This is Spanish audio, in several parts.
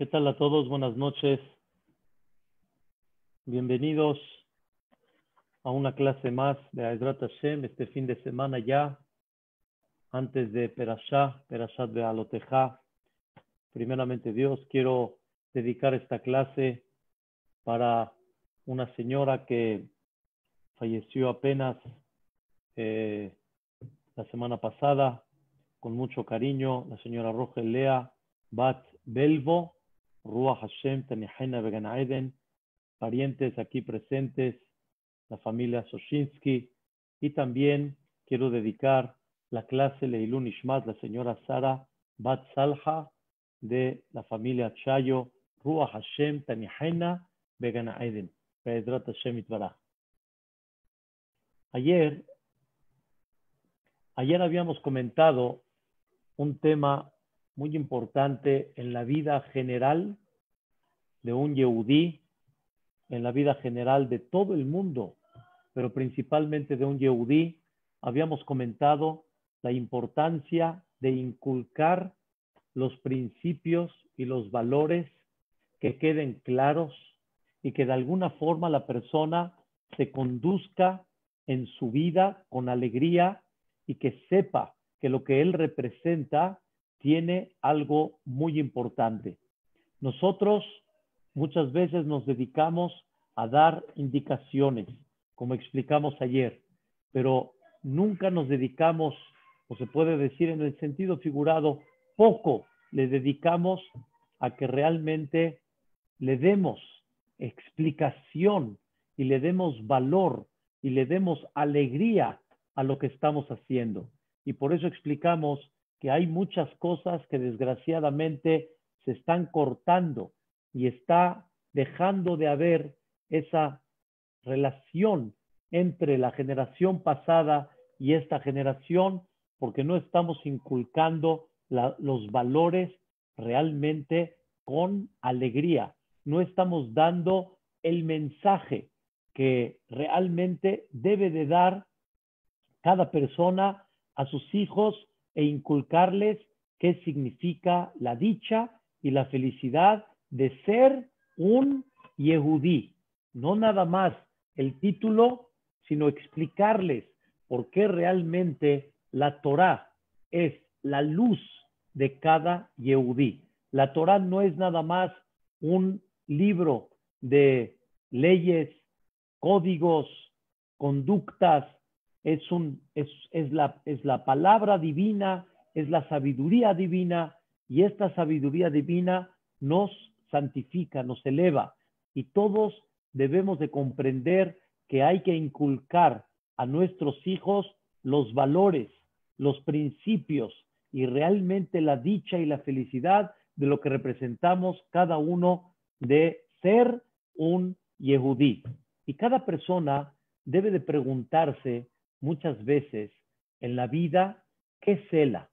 ¿Qué tal a todos? Buenas noches. Bienvenidos a una clase más de Ezrat Hashem, este fin de semana ya, antes de Perashat Be'alotejá. Primeramente Dios, quiero dedicar esta clase para una señora que falleció apenas la semana pasada, con mucho cariño, la señora Rogel Lea Bat Belvo, Ruach Hashem Tanihena Began Eden, parientes aquí presentes, la familia Soshinsky, y también quiero dedicar la clase Leilun Ishmat, la señora Sara Bat Salha, de la familia Chayo, Ruach Hashem Tanihena Began Eden, Be'ezrat Hashem Itbaraj. Ayer habíamos comentado un tema muy importante en la vida general de un Yehudí, en la vida general de todo el mundo, pero principalmente de un Yehudí. Habíamos comentado la importancia de inculcar los principios y los valores que queden claros y que de alguna forma la persona se conduzca en su vida con alegría y que sepa que lo que él representa tiene algo muy importante. Nosotros muchas veces nos dedicamos a dar indicaciones, como explicamos ayer, pero nunca nos dedicamos, o se puede decir en el sentido figurado, poco le dedicamos a que realmente le demos explicación y le demos valor y le demos alegría a lo que estamos haciendo. Y por eso explicamos que hay muchas cosas que desgraciadamente se están cortando y está dejando de haber esa relación entre la generación pasada y esta generación, porque no estamos inculcando los valores realmente con alegría. No estamos dando el mensaje que realmente debe de dar cada persona a sus hijos e inculcarles qué significa la dicha y la felicidad de ser un Yehudí. No nada más el título, sino explicarles por qué realmente la Torá es la luz de cada Yehudí. La Torá no es nada más un libro de leyes, códigos, conductas, es la palabra divina, es la sabiduría divina, y esta sabiduría divina nos santifica, nos eleva, y todos debemos de comprender que hay que inculcar a nuestros hijos los valores, los principios y realmente la dicha y la felicidad de lo que representamos cada uno de ser un Yehudí. Y cada persona debe de preguntarse muchas veces en la vida, ¿qué cela?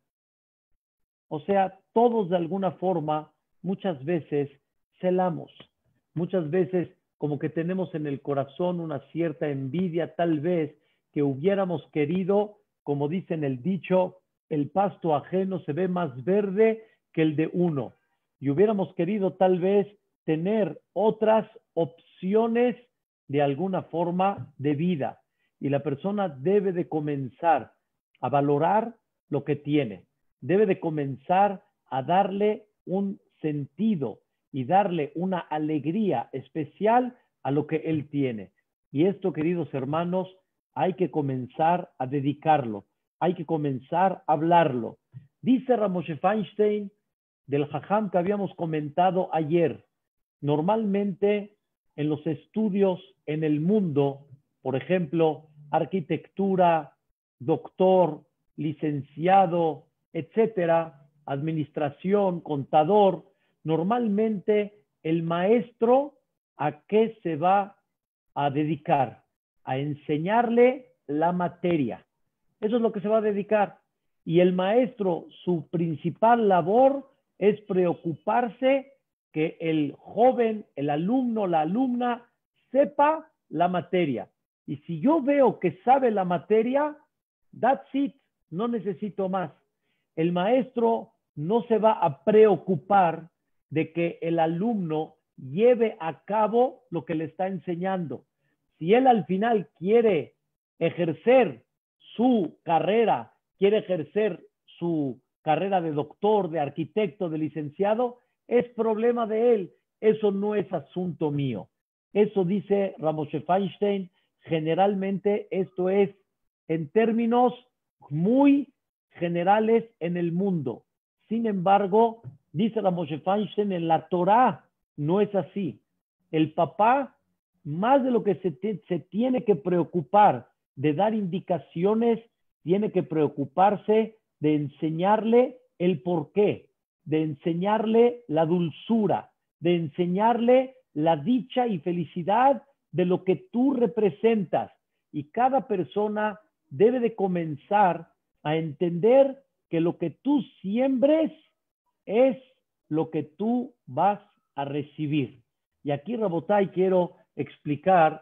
O sea, todos de alguna forma, muchas veces celamos. Muchas veces como que tenemos en el corazón una cierta envidia, tal vez que hubiéramos querido, como dice en el dicho, el pasto ajeno se ve más verde que el de uno. Y hubiéramos querido tal vez tener otras opciones de alguna forma de vida. Y la persona debe de comenzar a valorar lo que tiene. Debe de comenzar a darle un sentido y darle una alegría especial a lo que él tiene. Y esto, queridos hermanos, hay que comenzar a dedicarlo. Hay que comenzar a hablarlo. Dice Ramoshe Feinstein, del Jajam que habíamos comentado ayer, normalmente en los estudios en el mundo, por ejemplo, arquitectura, doctor, licenciado, etcétera, administración, contador, normalmente el maestro, ¿a qué se va a dedicar? A enseñarle la materia. Eso es lo que se va a dedicar. Y el maestro, su principal labor es preocuparse que el joven, el alumno, la alumna, sepa la materia. Y si yo veo que sabe la materia, that's it, no necesito más. El maestro no se va a preocupar de que el alumno lleve a cabo lo que le está enseñando. Si él al final quiere ejercer su carrera, quiere ejercer su carrera de doctor, de arquitecto, de licenciado, es problema de él. Eso no es asunto mío. Eso dice Ramoshe Feinstein. Generalmente esto es en términos muy generales en el mundo. Sin embargo, dice Ramoshe Feinstein, en la Torá no es así. El papá, más de lo que se tiene que preocupar de dar indicaciones, tiene que preocuparse de enseñarle el porqué, de enseñarle la dulzura, de enseñarle la dicha y felicidad de lo que tú representas. Y cada persona debe de comenzar a entender que lo que tú siembres es lo que tú vas a recibir. Y aquí, Rabotay, quiero explicar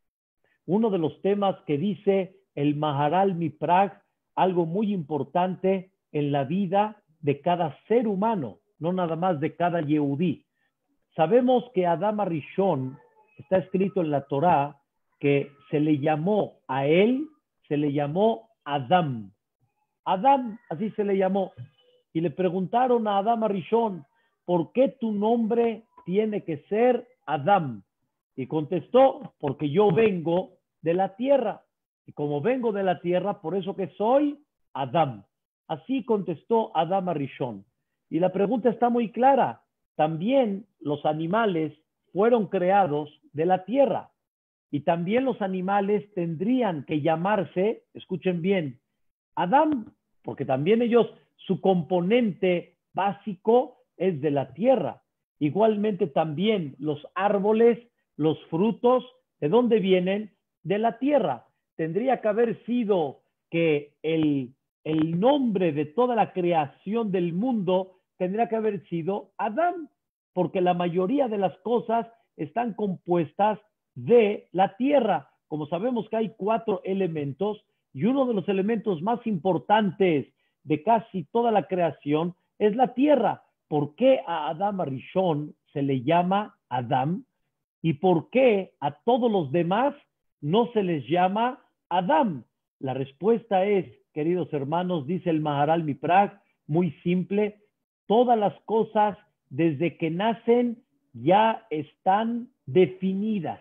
uno de los temas que dice el Maharal Miprag, algo muy importante en la vida de cada ser humano, no nada más de cada Yehudí. Sabemos que Adam Arishon, está escrito en la Torá, que se le llamó a él, se le llamó Adam. Adam, así se le llamó. Y le preguntaron a Adam Arishon, ¿por qué tu nombre tiene que ser Adam? Y contestó, porque yo vengo de la tierra. Y como vengo de la tierra, por eso que soy Adam. Así contestó Adam Arishon. Y la pregunta está muy clara. También los animales fueron creados de la tierra. Y también los animales tendrían que llamarse, escuchen bien, Adam, porque también ellos, su componente básico es de la tierra. Igualmente también los árboles, los frutos, ¿de dónde vienen? De la tierra. Tendría que haber sido que el nombre de toda la creación del mundo tendría que haber sido Adán, porque la mayoría de las cosas están compuestas de la tierra. Como sabemos que hay 4 elementos, y uno de los elementos más importantes de casi toda la creación es la tierra. ¿Por qué a Adam Arishon se le llama Adam? ¿Y por qué a todos los demás no se les llama Adam? La respuesta es, queridos hermanos, dice el Maharal Miprag, muy simple, todas las cosas desde que nacen ya están definidas.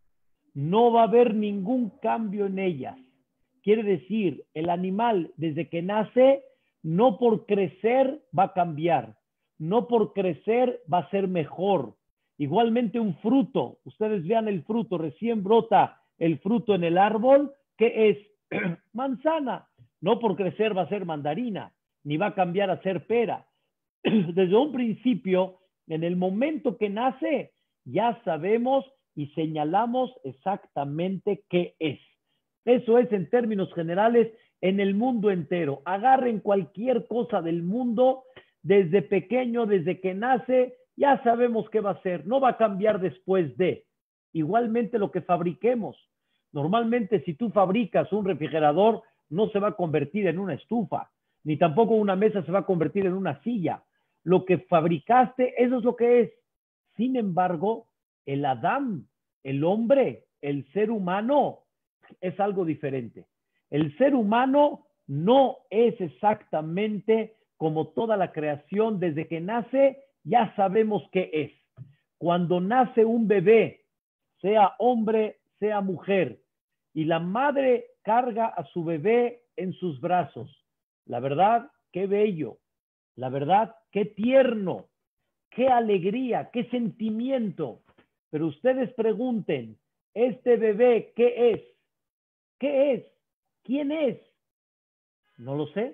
No va a haber ningún cambio en ellas. Quiere decir, el animal desde que nace, no por crecer va a cambiar, no por crecer va a ser mejor. Igualmente un fruto, ustedes vean el fruto, recién brota el fruto en el árbol, que es manzana. No por crecer va a ser mandarina, ni va a cambiar a ser pera. Desde un principio, en el momento que nace, ya sabemos y señalamos exactamente qué es. Eso es en términos generales en el mundo entero. Agarren cualquier cosa del mundo, desde pequeño, desde que nace, ya sabemos qué va a ser. No va a cambiar después de. Igualmente lo que fabriquemos. Normalmente si tú fabricas un refrigerador, no se va a convertir en una estufa, ni tampoco una mesa se va a convertir en una silla. Lo que fabricaste, eso es lo que es. Sin embargo, el Adán, el hombre, el ser humano, es algo diferente. El ser humano no es exactamente como toda la creación. Desde que nace, ya sabemos qué es. Cuando nace un bebé, sea hombre, sea mujer, y la madre carga a su bebé en sus brazos, la verdad, qué bello. La verdad, qué tierno, qué alegría, qué sentimiento. Pero ustedes pregunten, ¿este bebé qué es? ¿Qué es? ¿Quién es? No lo sé.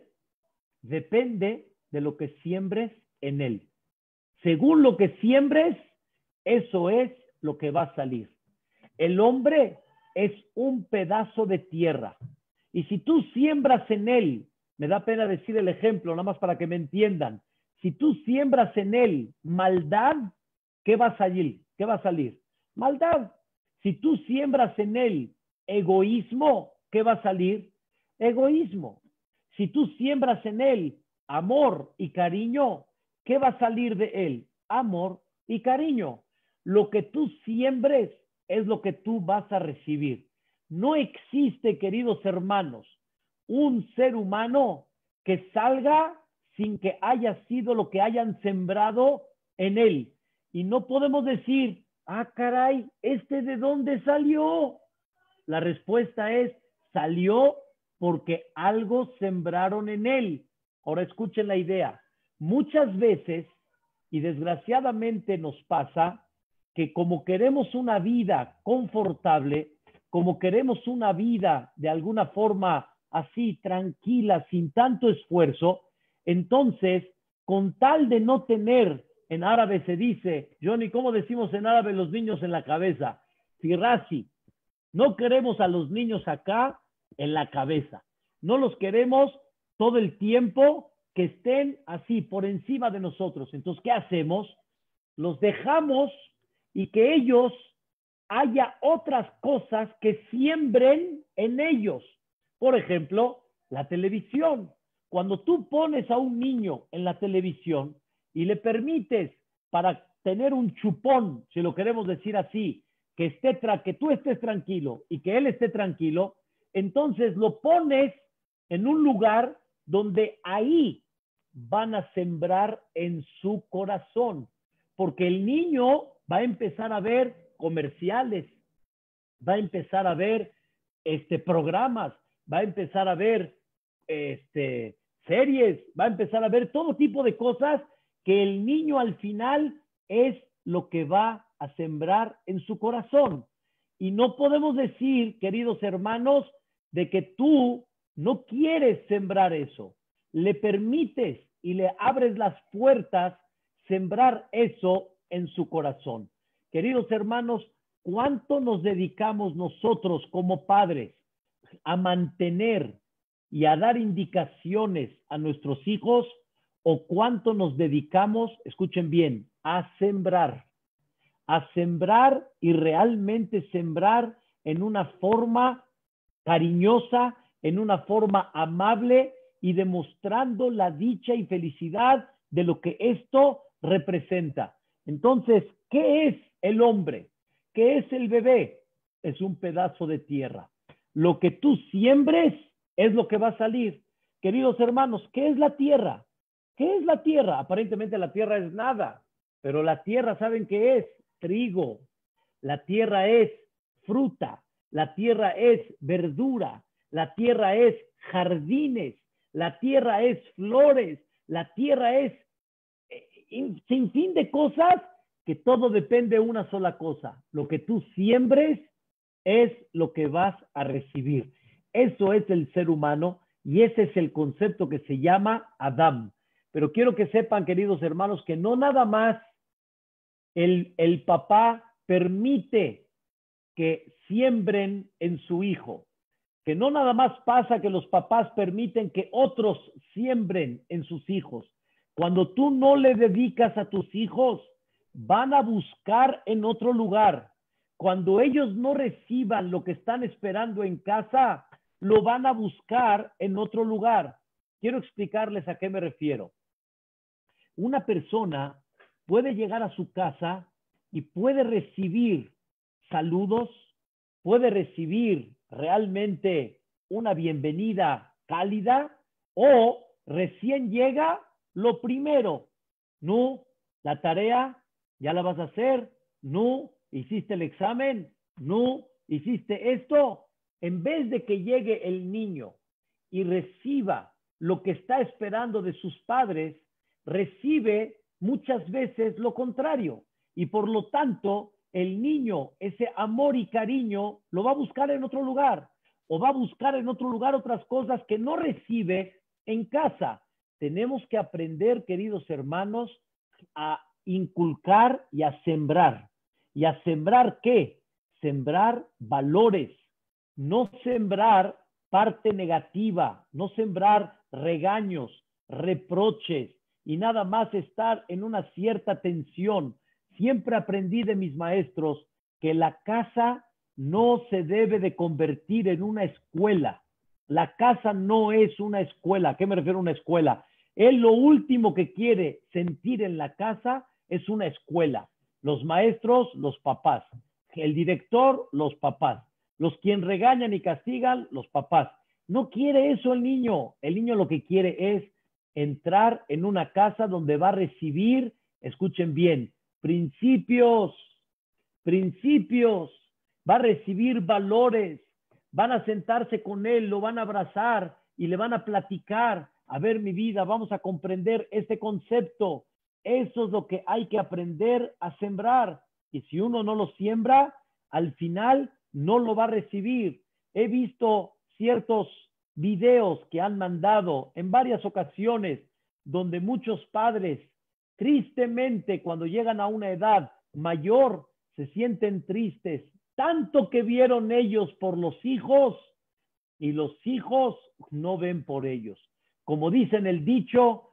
Depende de lo que siembres en él. Según lo que siembres, eso es lo que va a salir. El hombre es un pedazo de tierra. Y si tú siembras en él, me da pena decir el ejemplo, nada más para que me entiendan. Si tú siembras en él maldad, ¿qué va a salir? ¿Qué va a salir? Maldad. Si tú siembras en él egoísmo, ¿qué va a salir? Egoísmo. Si tú siembras en él amor y cariño, ¿qué va a salir de él? amor y cariño. Lo que tú siembres es lo que tú vas a recibir. No existe, queridos hermanos, un ser humano que salga sin que haya sido lo que hayan sembrado en él. Y no podemos decir, ah, caray, ¿de dónde salió? La respuesta es, salió porque algo sembraron en él. Ahora escuchen la idea. Muchas veces, y desgraciadamente nos pasa, que como queremos una vida confortable, como queremos una vida de alguna forma así, tranquila, sin tanto esfuerzo, entonces, con tal de no tener, en árabe se dice, Johnny, ¿cómo decimos en árabe los niños en la cabeza? Firasi. No queremos a los niños acá en la cabeza. No los queremos todo el tiempo que estén así por encima de nosotros. Entonces, ¿qué hacemos? Los dejamos y que ellos haya otras cosas que siembren en ellos. Por ejemplo, la televisión. Cuando tú pones a un niño en la televisión y le permites para tener un chupón, si lo queremos decir así, que tú estés tranquilo y que él esté tranquilo, entonces lo pones en un lugar donde ahí van a sembrar en su corazón, porque el niño va a empezar a ver comerciales, va a empezar a ver programas, va a empezar a ver series, va a empezar a ver todo tipo de cosas que el niño al final es lo que va a sembrar en su corazón. Y no podemos decir, queridos hermanos, de que tú no quieres sembrar eso. Le permites y le abres las puertas sembrar eso en su corazón. Queridos hermanos, ¿cuánto nos dedicamos nosotros como padres a mantener y a dar indicaciones a nuestros hijos? ¿O cuánto nos dedicamos, escuchen bien, a sembrar y realmente sembrar en una forma cariñosa, en una forma amable y demostrando la dicha y felicidad de lo que esto representa? Entonces, ¿qué es el hombre? ¿Qué es el bebé? Es un pedazo de tierra. Lo que tú siembres es lo que va a salir. Queridos hermanos, ¿qué es la tierra? ¿Qué es la tierra? Aparentemente la tierra es nada, pero la tierra, ¿saben qué es? Trigo. La tierra es fruta. La tierra es verdura. La tierra es jardines. La tierra es flores. La tierra es sin fin de cosas, que todo depende de una sola cosa. Lo que tú siembres es lo que vas a recibir. Eso es el ser humano y ese es el concepto que se llama Adam. Pero quiero que sepan, queridos hermanos, que no nada más el papá permite que siembren en su hijo, que no nada más pasa que los papás permiten que otros siembren en sus hijos. Cuando tú no le dedicas a tus hijos, van a buscar en otro lugar. Cuando ellos no reciban lo que están esperando en casa, lo van a buscar en otro lugar. Quiero explicarles a qué me refiero. Una persona puede llegar a su casa y puede recibir saludos, puede recibir realmente una bienvenida cálida, o recién llega lo primero, no, la tarea ya la vas a hacer, no, hiciste el examen, no, hiciste esto. En vez de que llegue el niño y reciba lo que está esperando de sus padres, recibe muchas veces lo contrario. Y por lo tanto, el niño, ese amor y cariño, lo va a buscar en otro lugar. O va a buscar en otro lugar otras cosas que no recibe en casa. Tenemos que aprender, queridos hermanos, a inculcar y a sembrar. ¿Y a sembrar qué? Sembrar valores. No sembrar parte negativa, no sembrar regaños, reproches y nada más estar en una cierta tensión. Siempre aprendí de mis maestros que la casa no se debe de convertir en una escuela. La casa no es una escuela. ¿A qué me refiero a una escuela? Él lo último que quiere sentir en la casa es una escuela. Los maestros, los papás. El director, los papás. Los quien regañan y castigan, los papás. No quiere eso el niño. El niño lo que quiere es entrar en una casa donde va a recibir, escuchen bien, principios, va a recibir valores, van a sentarse con él, lo van a abrazar y le van a platicar, a ver mi vida, vamos a comprender este concepto. Eso es lo que hay que aprender a sembrar. Y si uno no lo siembra, al final no lo va a recibir. He visto ciertos videos que han mandado en varias ocasiones donde muchos padres, tristemente, cuando llegan a una edad mayor, se sienten tristes, tanto que vieron ellos por los hijos y los hijos no ven por ellos. Como dice en el dicho,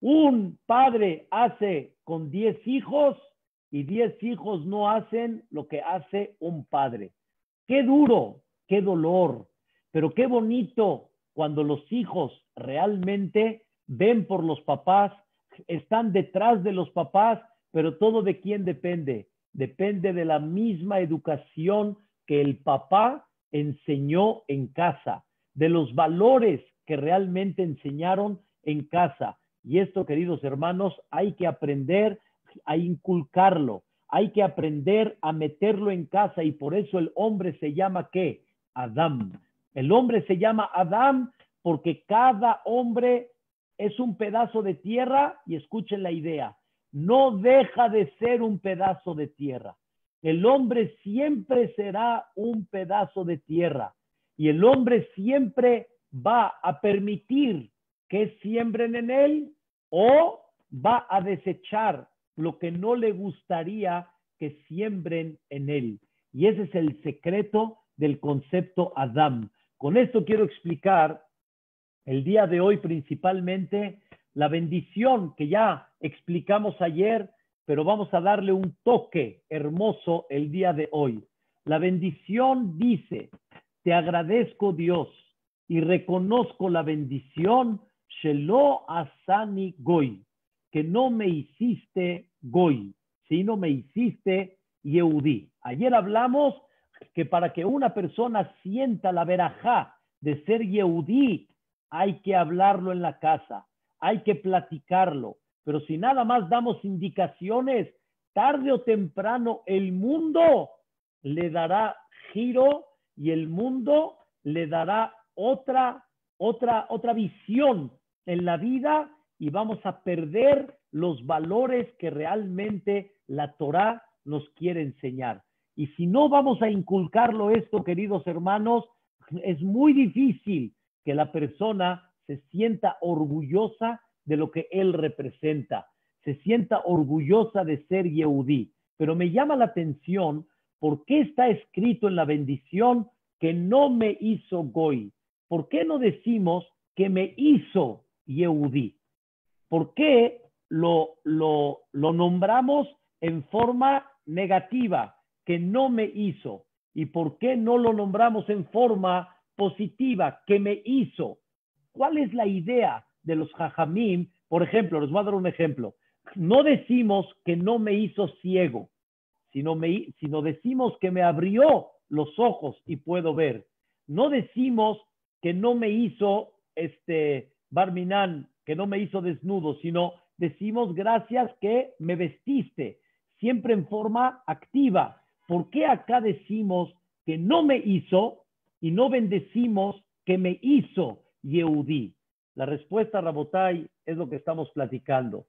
un padre hace con 10 hijos y 10 hijos no hacen lo que hace un padre. Qué duro, qué dolor, pero qué bonito cuando los hijos realmente ven por los papás, están detrás de los papás, pero todo de quién depende. Depende de la misma educación que el papá enseñó en casa, de los valores que realmente enseñaron en casa. Y esto, queridos hermanos, hay que aprender a inculcarlo, hay que aprender a meterlo en casa y por eso el hombre se llama ¿qué? Adán. El hombre se llama Adán porque cada hombre es un pedazo de tierra y escuchen la idea, no deja de ser un pedazo de tierra. El hombre siempre será un pedazo de tierra y el hombre siempre va a permitir que siembren en él o va a desechar lo que no le gustaría que siembren en él. Y ese es el secreto del concepto Adán. Con esto quiero explicar el día de hoy principalmente la bendición que ya explicamos ayer, pero vamos a darle un toque hermoso el día de hoy. La bendición dice, te agradezco Dios y reconozco la bendición, Shelo Asani Goy, que no me hiciste Goy, sino me hiciste Yehudí. Ayer hablamos que para que una persona sienta la verajá de ser Yehudí, hay que hablarlo en la casa, hay que platicarlo, pero si nada más damos indicaciones, tarde o temprano el mundo le dará giro y el mundo le dará otra visión en la vida y vamos a perder los valores que realmente la Torá nos quiere enseñar. Y si no vamos a inculcarlo esto, queridos hermanos, es muy difícil que la persona se sienta orgullosa de lo que él representa, se sienta orgullosa de ser Yehudí. Pero me llama la atención por qué está escrito en la bendición que no me hizo Goy. ¿Por qué no decimos que me hizo Yehudí? ¿Por qué lo nombramos en forma negativa, que no me hizo? ¿Y por qué no lo nombramos en forma positiva, que me hizo? ¿Cuál es la idea de los jajamim? Por ejemplo, les voy a dar un ejemplo. No decimos que no me hizo ciego, sino decimos que me abrió los ojos y puedo ver. No decimos que no me hizo Barminan, que no me hizo desnudo, sino decimos gracias que me vestiste, siempre en forma activa. ¿Por qué acá decimos que no me hizo y no bendecimos que me hizo Yehudí? La respuesta, Rabotai, es lo que estamos platicando.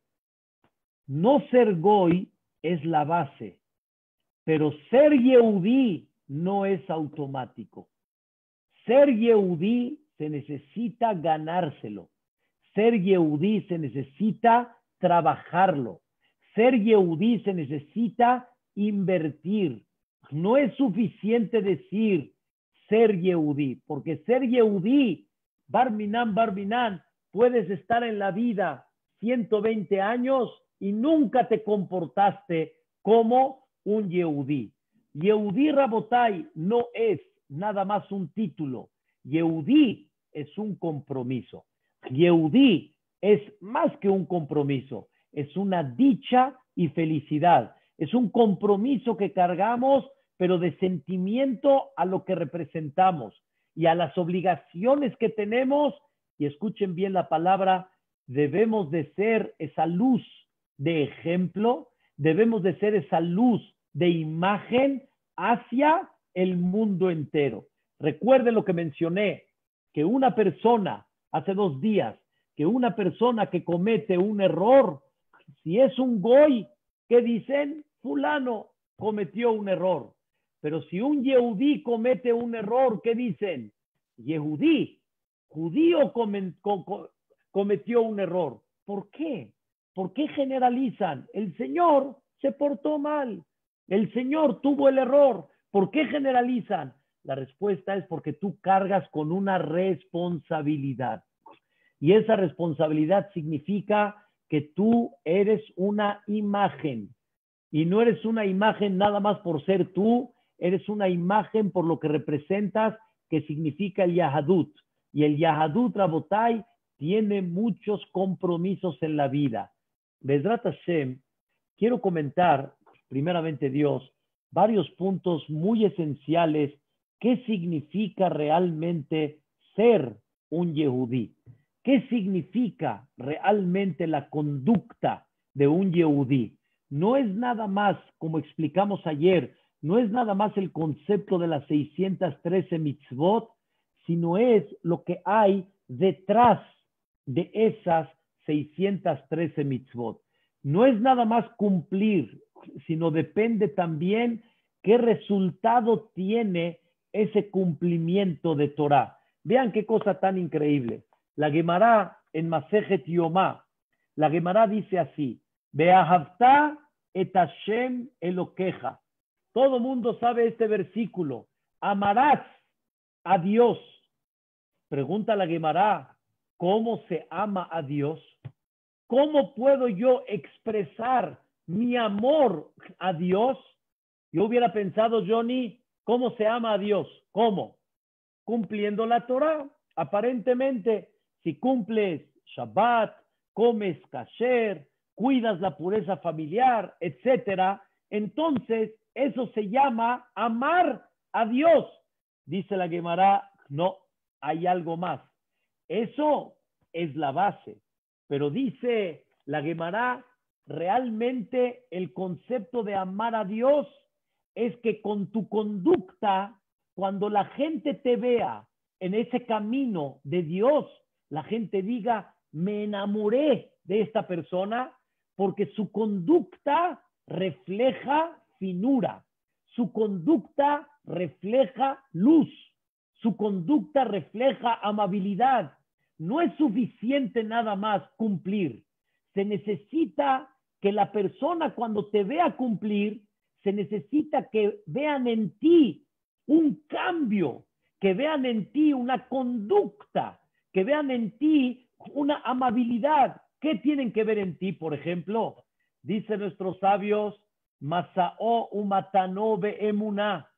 No ser Goy es la base, pero ser Yehudí no es automático. Ser Yehudí se necesita ganárselo. Ser Yehudí se necesita trabajarlo. Ser Yehudí se necesita invertir. No es suficiente decir ser Yehudí, porque ser Yehudí, Barminan, puedes estar en la vida 120 años y nunca te comportaste como un Yehudí. Yehudí, Rabotai, no es nada más un título. Yehudí es un compromiso. Yehudí es más que un compromiso, es una dicha y felicidad. Es un compromiso que cargamos, pero de sentimiento a lo que representamos y a las obligaciones que tenemos. Y escuchen bien la palabra, debemos de ser esa luz de ejemplo, debemos de ser esa luz de imagen hacia el mundo entero. Recuerden lo que mencioné, que una persona, hace 2 días, que una persona que comete un error, si es un goy, ¿qué dicen? Fulano cometió un error. Pero si un yehudí comete un error, ¿qué dicen? Yehudí, judío cometió un error. ¿Por qué? ¿Por qué generalizan? El Señor se portó mal. El Señor tuvo el error. ¿Por qué generalizan? La respuesta es porque tú cargas con una responsabilidad. Y esa responsabilidad significa que tú eres una imagen. Y no eres una imagen nada más por ser tú, eres una imagen por lo que representas, que significa el Yahadut. Y el Yahadut, Rabotai, tiene muchos compromisos en la vida. Bezrat Hashem, quiero comentar, primeramente Dios, varios puntos muy esenciales. ¿Qué significa realmente ser un Yehudí? ¿Qué significa realmente la conducta de un Yehudí? No es nada más, como explicamos ayer, no es nada más el concepto de las 613 mitzvot, sino es lo que hay detrás de esas 613 mitzvot. No es nada más cumplir, sino depende también qué resultado tiene ese cumplimiento de Torah. Vean qué cosa tan increíble. La Gemara en Masejet Yomá, la Gemara dice así: Beahavta et Hashem Elokeja. Todo mundo sabe este versículo. Amarás a Dios. Pregunta la Gemara, ¿cómo se ama a Dios? ¿Cómo puedo yo expresar mi amor a Dios? Yo hubiera pensado, Johnny, ¿cómo se ama a Dios? ¿Cómo? Cumpliendo la Torah. Aparentemente, si cumples Shabbat, comes kasher, cuidas la pureza familiar, etcétera, entonces eso se llama amar a Dios. Dice la Gemara, no, hay algo más. Eso es la base. Pero dice la Gemara, realmente el concepto de amar a Dios es que con tu conducta, cuando la gente te vea en ese camino de Dios, la gente diga, me enamoré de esta persona porque su conducta refleja finura, su conducta refleja luz, su conducta refleja amabilidad. No es suficiente nada más cumplir. Se necesita que la persona cuando te vea cumplir, se necesita que vean en ti un cambio, que vean en ti una conducta, que vean en ti una amabilidad. ¿Qué tienen que ver en ti, por ejemplo? Dicen nuestros sabios, Masao umatano be'emuná.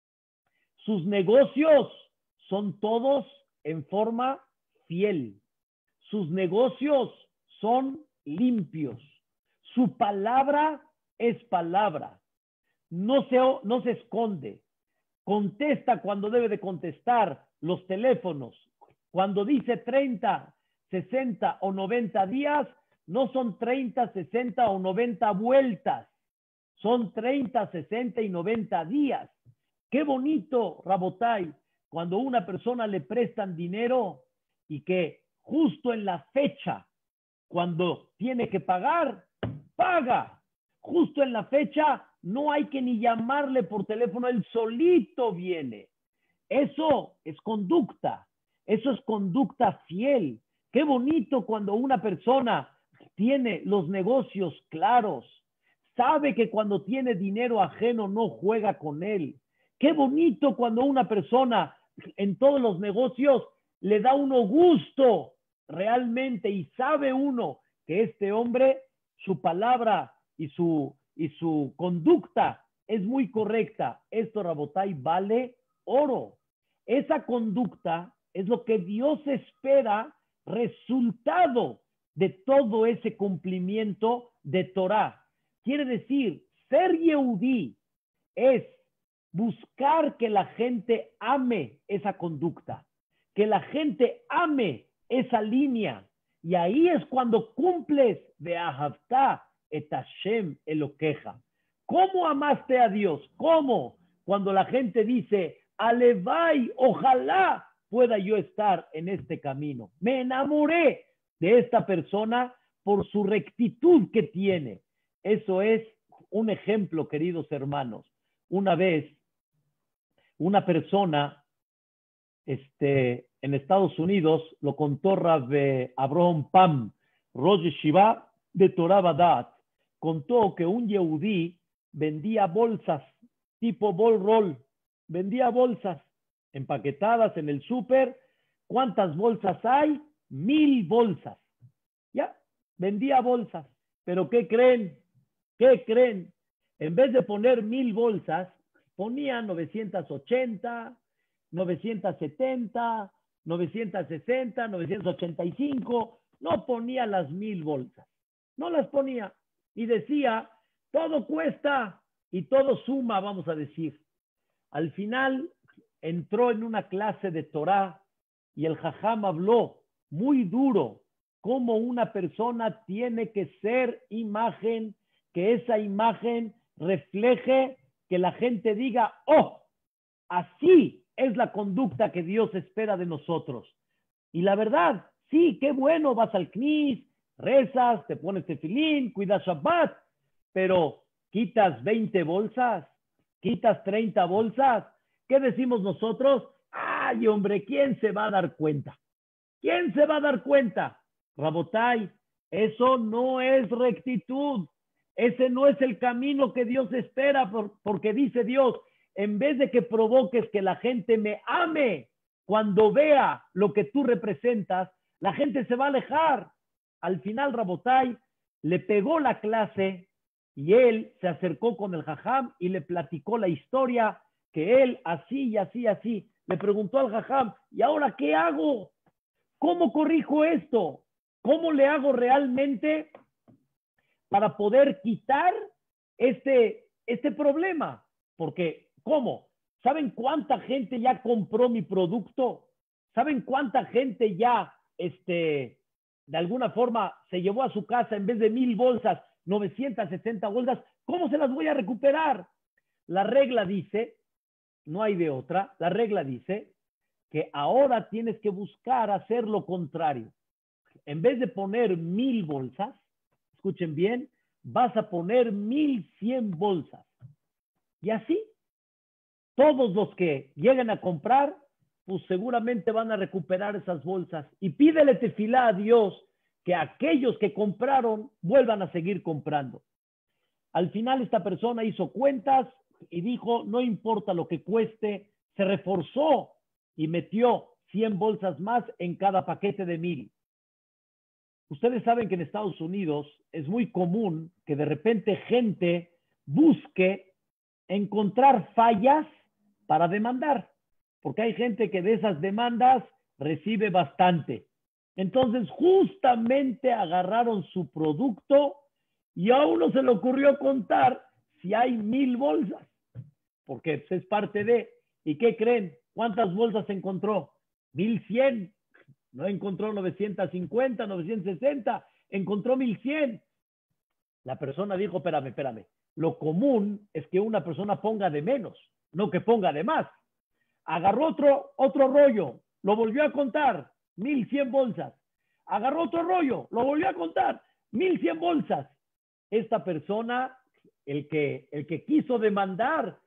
Sus negocios son todos en forma fiel. Sus negocios son limpios. Su palabra es palabra. No se esconde. Contesta cuando debe de contestar los teléfonos. Cuando dice 30, 60 o 90 días, no son 30, 60 o 90 vueltas. Son 30, 60 y 90 días. Qué bonito, Rabotai, cuando a una persona le prestan dinero y que justo en la fecha, cuando tiene que pagar, paga. Justo en la fecha, no hay que ni llamarle por teléfono, él solito viene. Eso es conducta. Eso es conducta fiel. Qué bonito cuando una persona tiene los negocios claros, sabe que cuando tiene dinero ajeno no juega con él. Qué bonito cuando una persona en todos los negocios le da uno gusto realmente y sabe uno que este hombre, su palabra y su conducta es muy correcta. Esto, Rabotai, vale oro. Esa conducta es lo que Dios espera, resultado de todo ese cumplimiento de Torah. Quiere decir, ser Yehudí es buscar que la gente ame esa conducta, que la gente ame esa línea. Y ahí es cuando cumples de Ahavta et Hashem Elokeja. ¿Cómo amaste a Dios? ¿Cómo? Cuando la gente dice, Alevai, ojalá pueda yo estar en este camino. Me enamoré de esta persona por su rectitud que tiene. Eso es un ejemplo, queridos hermanos. Una vez, una persona en Estados Unidos, lo contó Rav Abraham Pam, Rosh Yeshiva de Torah Badat, contó que un Yehudí vendía bolsas tipo bol roll, vendía bolsas empaquetadas en el súper. ¿Cuántas bolsas hay? 1000 bolsas. Ya, vendía bolsas. Pero ¿qué creen? ¿Qué creen? En vez de poner 1000 bolsas, ponía 980, 970, 960, 985. No ponía las 1000 bolsas. No las ponía. Y decía, todo cuesta y todo suma, vamos a decir. Al final entró en una clase de Torah y el jajam habló muy duro cómo una persona tiene que ser imagen, que esa imagen refleje, que la gente diga, oh, así es la conducta que Dios espera de nosotros. Y la verdad, sí, qué bueno, vas al knis, rezas, te pones tefilín, cuidas Shabbat, pero quitas 20 bolsas, quitas 30 bolsas. ¿Qué decimos nosotros? Ay, hombre, ¿quién se va a dar cuenta? ¿Quién se va a dar cuenta? Rabotai, eso no es rectitud. Ese no es el camino que Dios espera, porque dice Dios, en vez de que provoques que la gente me ame cuando vea lo que tú representas, la gente se va a alejar. Al final, Rabotai le pegó la clase y él se acercó con el jajam y le platicó la historia que él así y así, así. Le preguntó al jajam, ¿y ahora qué hago? ¿Cómo corrijo esto? ¿Cómo le hago realmente para poder quitar este problema? Porque, ¿cómo? ¿Saben cuánta gente ya compró mi producto? ¿Saben cuánta gente ya, de alguna forma, se llevó a su casa en vez de 1000 bolsas, 960 bolsas? ¿Cómo se las voy a recuperar? La regla dice, no hay de otra, la regla dice que ahora tienes que buscar hacer lo contrario. En vez de poner 1000 bolsas, escuchen bien, vas a poner 1100 bolsas. Y así, todos los que lleguen a comprar, pues seguramente van a recuperar esas bolsas. Y pídele tefilá a Dios que aquellos que compraron vuelvan a seguir comprando. Al final esta persona hizo cuentas y dijo, no importa lo que cueste, se reforzó y metió 100 bolsas más en cada paquete de 1000. Ustedes saben que en Estados Unidos es muy común que de repente gente busque encontrar fallas para demandar, porque hay gente que de esas demandas recibe bastante. Entonces justamente agarraron su producto y a uno se le ocurrió contar si hay 1000 bolsas, porque es parte de. ¿Y qué creen? ¿Cuántas bolsas encontró? 1100. No encontró 950, 960, encontró 1100. La persona dijo, espérame. Lo común es que una persona ponga de menos, no que ponga de más. Agarró otro rollo, lo volvió a contar, 1100 bolsas. Agarró otro rollo, lo volvió a contar, 1100 bolsas. Esta persona, el que quiso demandar,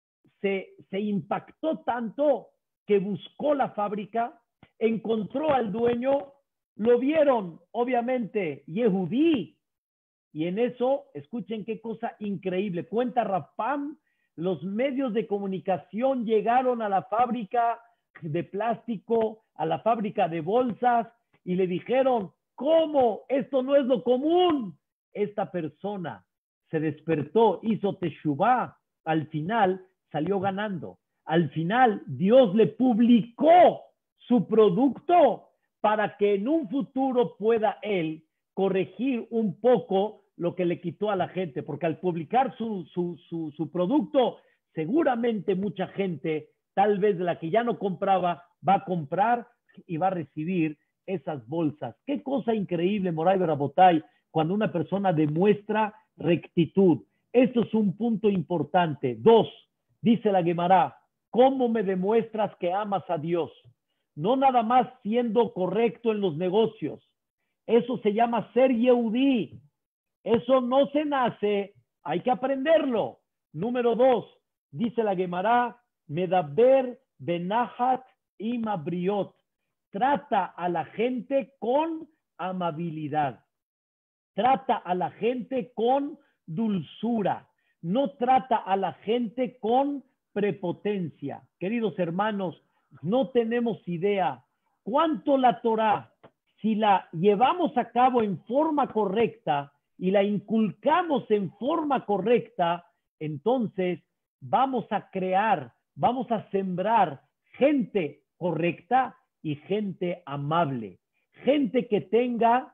se impactó tanto que buscó la fábrica, encontró al dueño, lo vieron, obviamente, Yehudí. Y en eso, escuchen qué cosa increíble. Cuenta Rav Pam, los medios de comunicación llegaron a la fábrica de plástico, a la fábrica de bolsas, y le dijeron, ¿cómo? Esto no es lo común. Esta persona se despertó, hizo teshuvá, al final salió ganando. Al final, Dios le publicó su producto para que en un futuro pueda él corregir un poco lo que le quitó a la gente, porque al publicar su producto, seguramente mucha gente, tal vez la que ya no compraba, va a comprar y va a recibir esas bolsas. Qué cosa increíble, Moray Barabotay, cuando una persona demuestra rectitud. Esto es un punto importante. 2, dice la Gemara, ¿cómo me demuestras que amas a Dios? No nada más siendo correcto en los negocios. Eso se llama ser Yehudí. Eso no se nace, hay que aprenderlo. Número 2, dice la Gemara, Medaber benahat imabriot. Trata a la gente con amabilidad. Trata a la gente con dulzura. No trata a la gente con prepotencia. Queridos hermanos, no tenemos idea cuánto la Torá, si la llevamos a cabo en forma correcta y la inculcamos en forma correcta, entonces vamos a crear, vamos a sembrar gente correcta y gente amable. Gente que tenga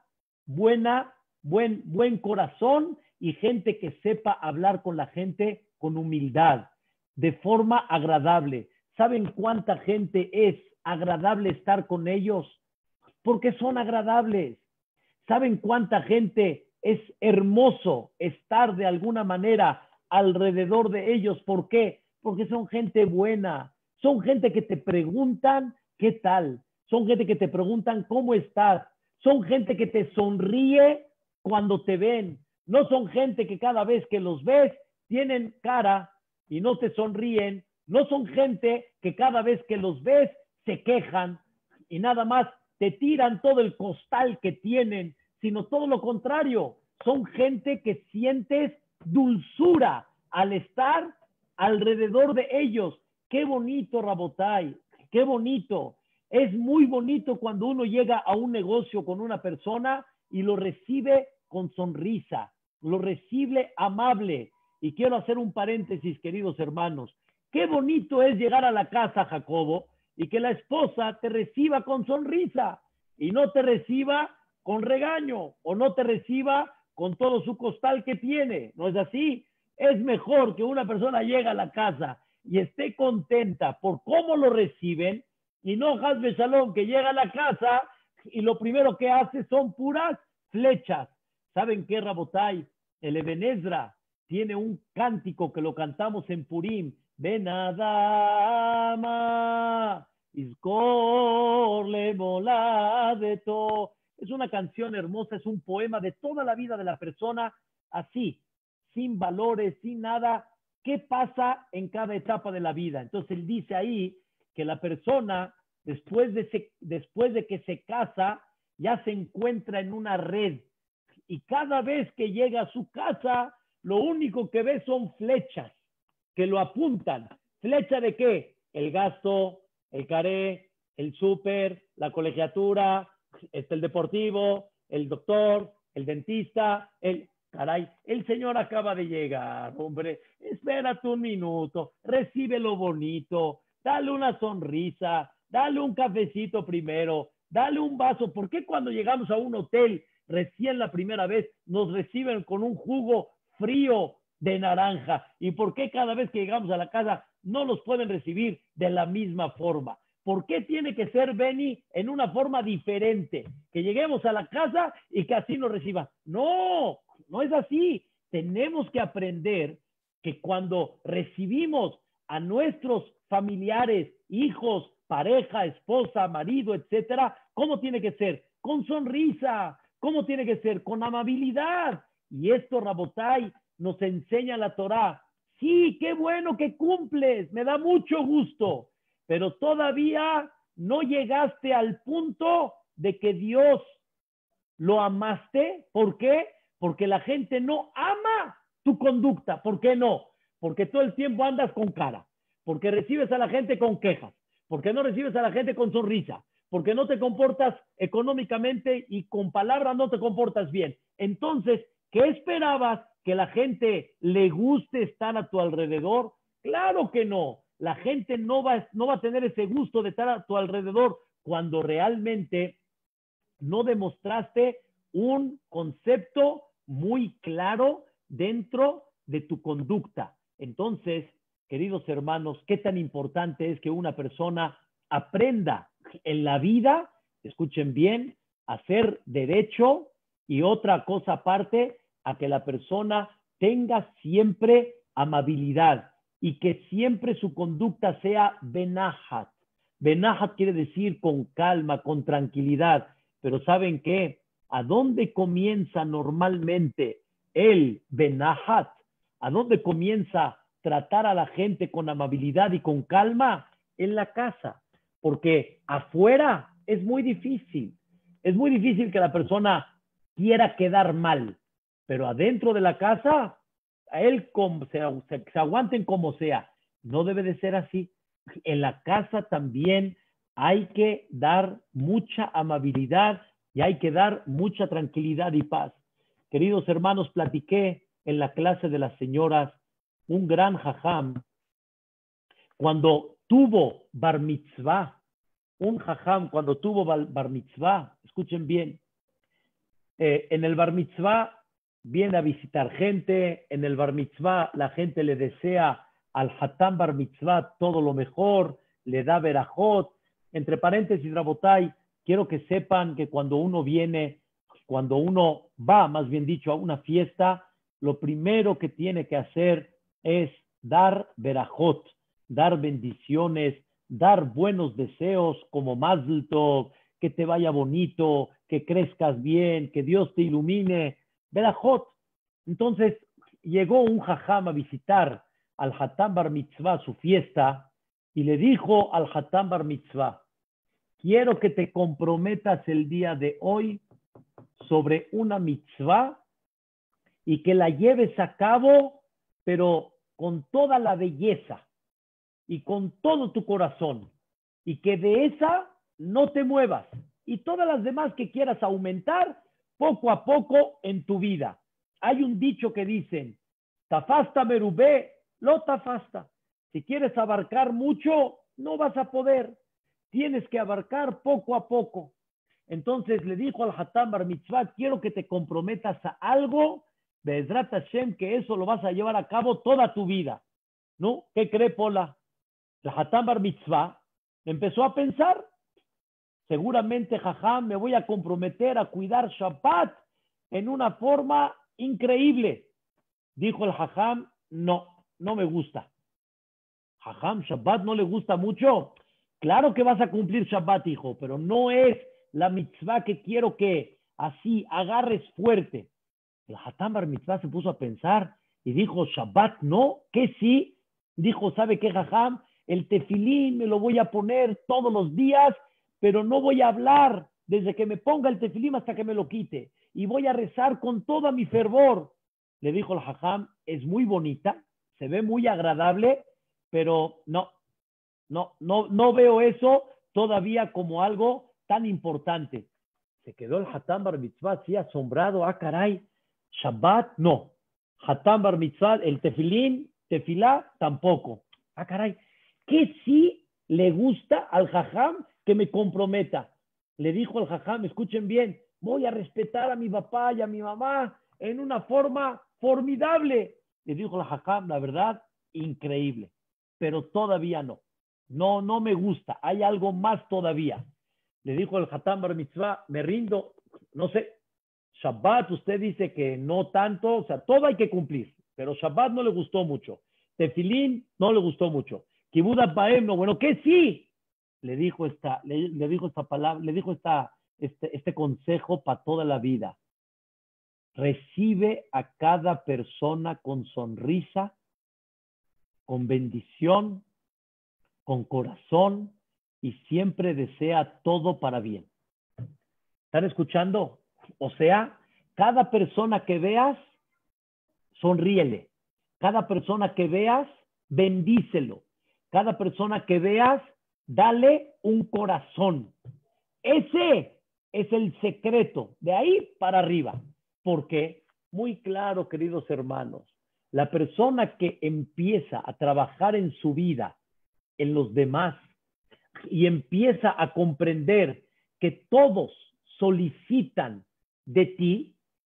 buen corazón y gente que sepa hablar con la gente con humildad, de forma agradable. ¿Saben cuánta gente es agradable estar con ellos? Porque son agradables. ¿Saben cuánta gente es hermoso estar de alguna manera alrededor de ellos? ¿Por qué? Porque son gente buena. Son gente que te preguntan qué tal. Son gente que te preguntan cómo estás. Son gente que te sonríe cuando te ven. No son gente que cada vez que los ves tienen cara y no te sonríen. No son gente que cada vez que los ves se quejan y nada más te tiran todo el costal que tienen, sino todo lo contrario. Son gente que sientes dulzura al estar alrededor de ellos. Qué bonito, Rabotay, qué bonito. Es muy bonito cuando uno llega a un negocio con una persona y lo recibe con sonrisa, lo recibe amable. Y quiero hacer un paréntesis, queridos hermanos. Qué bonito es llegar a la casa, Jacobo, y que la esposa te reciba con sonrisa y no te reciba con regaño o no te reciba con todo su costal que tiene. ¿No es así? Es mejor que una persona llegue a la casa y esté contenta por cómo lo reciben y no Hazbe Shalom que llega a la casa y lo primero que hace son puras flechas. ¿Saben qué, Rabotay? El Eben Ezra tiene un cántico que lo cantamos en Purim. Ben Adama, Izkor le moladeto. Es una canción hermosa, es un poema de toda la vida de la persona, así, sin valores, sin nada. ¿Qué pasa en cada etapa de la vida? Entonces él dice ahí que la persona, después de que se casa, ya se encuentra en una red. Y cada vez que llega a su casa, lo único que ve son flechas que lo apuntan. ¿Flecha de qué? El gasto, el caré, el súper, la colegiatura, el deportivo, el doctor, el dentista, caray, el señor acaba de llegar, hombre, espérate un minuto, recibe lo bonito, dale una sonrisa, dale un cafecito primero, dale un vaso. ¿Por qué cuando llegamos a un hotel recién la primera vez nos reciben con un jugo frío de naranja? ¿Y por qué cada vez que llegamos a la casa no los pueden recibir de la misma forma? ¿Por qué tiene que ser, Benny, en una forma diferente? Que lleguemos a la casa y que así nos reciban. No, no es así. Tenemos que aprender que cuando recibimos a nuestros familiares, hijos, pareja, esposa, marido, etcétera, ¿cómo tiene que ser? Con sonrisa. ¿Cómo tiene que ser? Con amabilidad. Y esto, Rabotay, nos enseña la Torá. Sí, qué bueno que cumples, me da mucho gusto, pero todavía no llegaste al punto de que Dios lo amaste. ¿Por qué? Porque la gente no ama tu conducta. ¿Por qué no? Porque todo el tiempo andas con cara, porque recibes a la gente con quejas, porque no recibes a la gente con sonrisa, porque no te comportas económicamente y con palabras no te comportas bien. Entonces, ¿qué esperabas? ¿Que la gente le guste estar a tu alrededor? Claro que no. La gente no va a tener ese gusto de estar a tu alrededor cuando realmente no demostraste un concepto muy claro dentro de tu conducta. Entonces, queridos hermanos, qué tan importante es que una persona aprenda en la vida, escuchen bien, a hacer derecho, y otra cosa aparte, a que la persona tenga siempre amabilidad y que siempre su conducta sea benahat. Benahat quiere decir con calma, con tranquilidad. Pero ¿saben qué? ¿A dónde comienza normalmente el benahat? ¿A dónde comienza tratar a la gente con amabilidad y con calma? En la casa. Porque afuera es muy difícil. Es muy difícil que la persona quiera quedar mal. Pero adentro de la casa, a él se aguanten como sea. No debe de ser así. En la casa también hay que dar mucha amabilidad y hay que dar mucha tranquilidad y paz. Queridos hermanos, platiqué en la clase de las señoras un gran jajam cuando tuvo bar mitzvah, un jajam cuando tuvo bar mitzvah, escuchen bien, en el bar mitzvah viene a visitar gente, en el bar mitzvah la gente le desea al hatam bar mitzvah todo lo mejor, le da verajot. Entre paréntesis, Rabotai, quiero que sepan que cuando uno viene, cuando uno va, más bien dicho, a una fiesta, lo primero que tiene que hacer es dar verajot, dar bendiciones, dar buenos deseos como Mazel Tov, que te vaya bonito, que crezcas bien, que Dios te ilumine. Verajot. Entonces llegó un jajam a visitar al Hatam Bar Mitzvah, su fiesta, y le dijo al Hatam Bar Mitzvah, quiero que te comprometas el día de hoy sobre una mitzvah y que la lleves a cabo, pero con toda la belleza y con todo tu corazón, y que de esa no te muevas, y todas las demás que quieras aumentar poco a poco en tu vida. Hay un dicho que dicen, tafasta merubé, lo tafasta. Si quieres abarcar mucho, no vas a poder. Tienes que abarcar poco a poco. Entonces le dijo al Hatam Bar Mitzvah, quiero que te comprometas a algo, Be'ezrat Hashem, que eso lo vas a llevar a cabo toda tu vida. ¿No? ¿Qué cree Pola? El Hatam Bar Mitzvah empezó a pensar, seguramente, jajam, me voy a comprometer a cuidar Shabbat en una forma increíble. Dijo el jajam, no, no me gusta. Jajam, Shabbat no le gusta mucho. Claro que vas a cumplir Shabbat, hijo, pero no es la mitzvah que quiero que así agarres fuerte. El Hatam Bar Mitzvah se puso a pensar y dijo, Shabbat no, que sí. Dijo, ¿sabe qué, jajam? El tefilín me lo voy a poner todos los días, pero no voy a hablar desde que me ponga el tefilín hasta que me lo quite. Y voy a rezar con todo mi fervor. Le dijo el jajam, es muy bonita, se ve muy agradable, pero no veo eso todavía como algo tan importante. Se quedó el Hatam Bar Mitzvah así asombrado, caray, Shabbat no, Hatam Bar Mitzvah, el tefilín, tefilá tampoco. Caray, ¿qué sí le gusta al jajam que me comprometa? Le dijo al jajam, escuchen bien, voy a respetar a mi papá y a mi mamá en una forma formidable. Le dijo al jajam, la verdad, increíble, pero todavía no. No me gusta, hay algo más todavía. Le dijo el Hatam Bar Mitzvah, me rindo, no sé, Shabbat usted dice que no tanto, o sea, todo hay que cumplir, pero Shabbat no le gustó mucho. Tefilín no le gustó mucho. Kibud Baem, no, bueno, que sí. Le dijo esta palabra, le dijo este consejo para toda la vida. Recibe a cada persona con sonrisa, con bendición, con corazón y siempre desea todo para bien. ¿Están escuchando? O sea, cada persona que veas, sonríele. Cada persona que veas, bendícelo. Cada persona que veas, dale un corazón. Ese es el secreto, de ahí para arriba. Porque, muy claro, queridos hermanos, la persona que empieza a trabajar en su vida, en los demás, y empieza a comprender que todos solicitan de ti,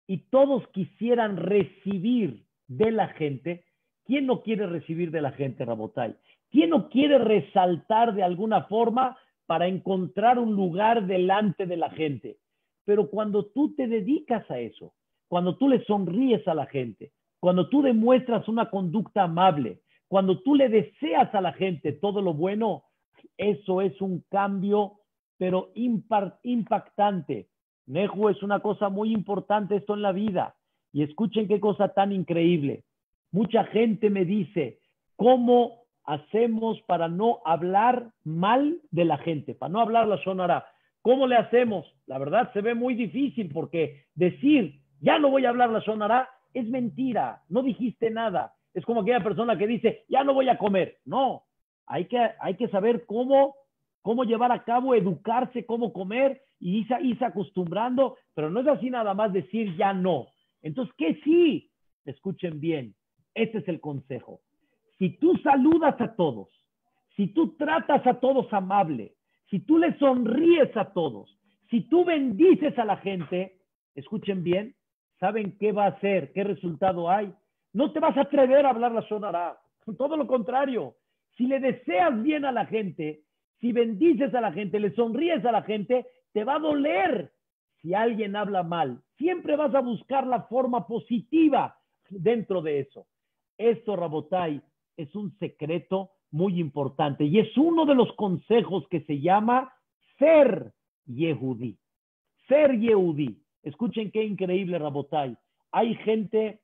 y todos quisieran recibir de la gente, ¿quién no quiere recibir de la gente, Rabotay? ¿Quién no quiere resaltar de alguna forma para encontrar un lugar delante de la gente? Pero cuando tú te dedicas a eso, cuando tú le sonríes a la gente, cuando tú demuestras una conducta amable, cuando tú le deseas a la gente todo lo bueno, eso es un cambio, pero impactante. Nehu, es una cosa muy importante esto en la vida. Y escuchen qué cosa tan increíble. Mucha gente me dice, ¿cómo hacemos para no hablar mal de la gente? Para no hablar la shonara. ¿Cómo le hacemos? La verdad se ve muy difícil porque decir, ya no voy a hablar la shonara, es mentira. No dijiste nada. Es como aquella persona que dice, ya no voy a comer. No, hay que saber cómo llevar a cabo, educarse, cómo comer y irse acostumbrando, pero no es así nada más decir ya no. Entonces, ¿qué sí? Escuchen bien, este es el consejo. Si tú saludas a todos, si tú tratas a todos amable, si tú le sonríes a todos, si tú bendices a la gente, escuchen bien, ¿saben qué va a hacer? ¿Qué resultado hay? No te vas a atrever a hablar la shonara. Todo lo contrario. Si le deseas bien a la gente, si bendices a la gente, le sonríes a la gente, te va a doler si alguien habla mal. Siempre vas a buscar la forma positiva dentro de eso. Esto, Rabotay, es un secreto muy importante y es uno de los consejos que se llama ser Yehudí. Ser Yehudí. Escuchen qué increíble, Rabotay. Hay gente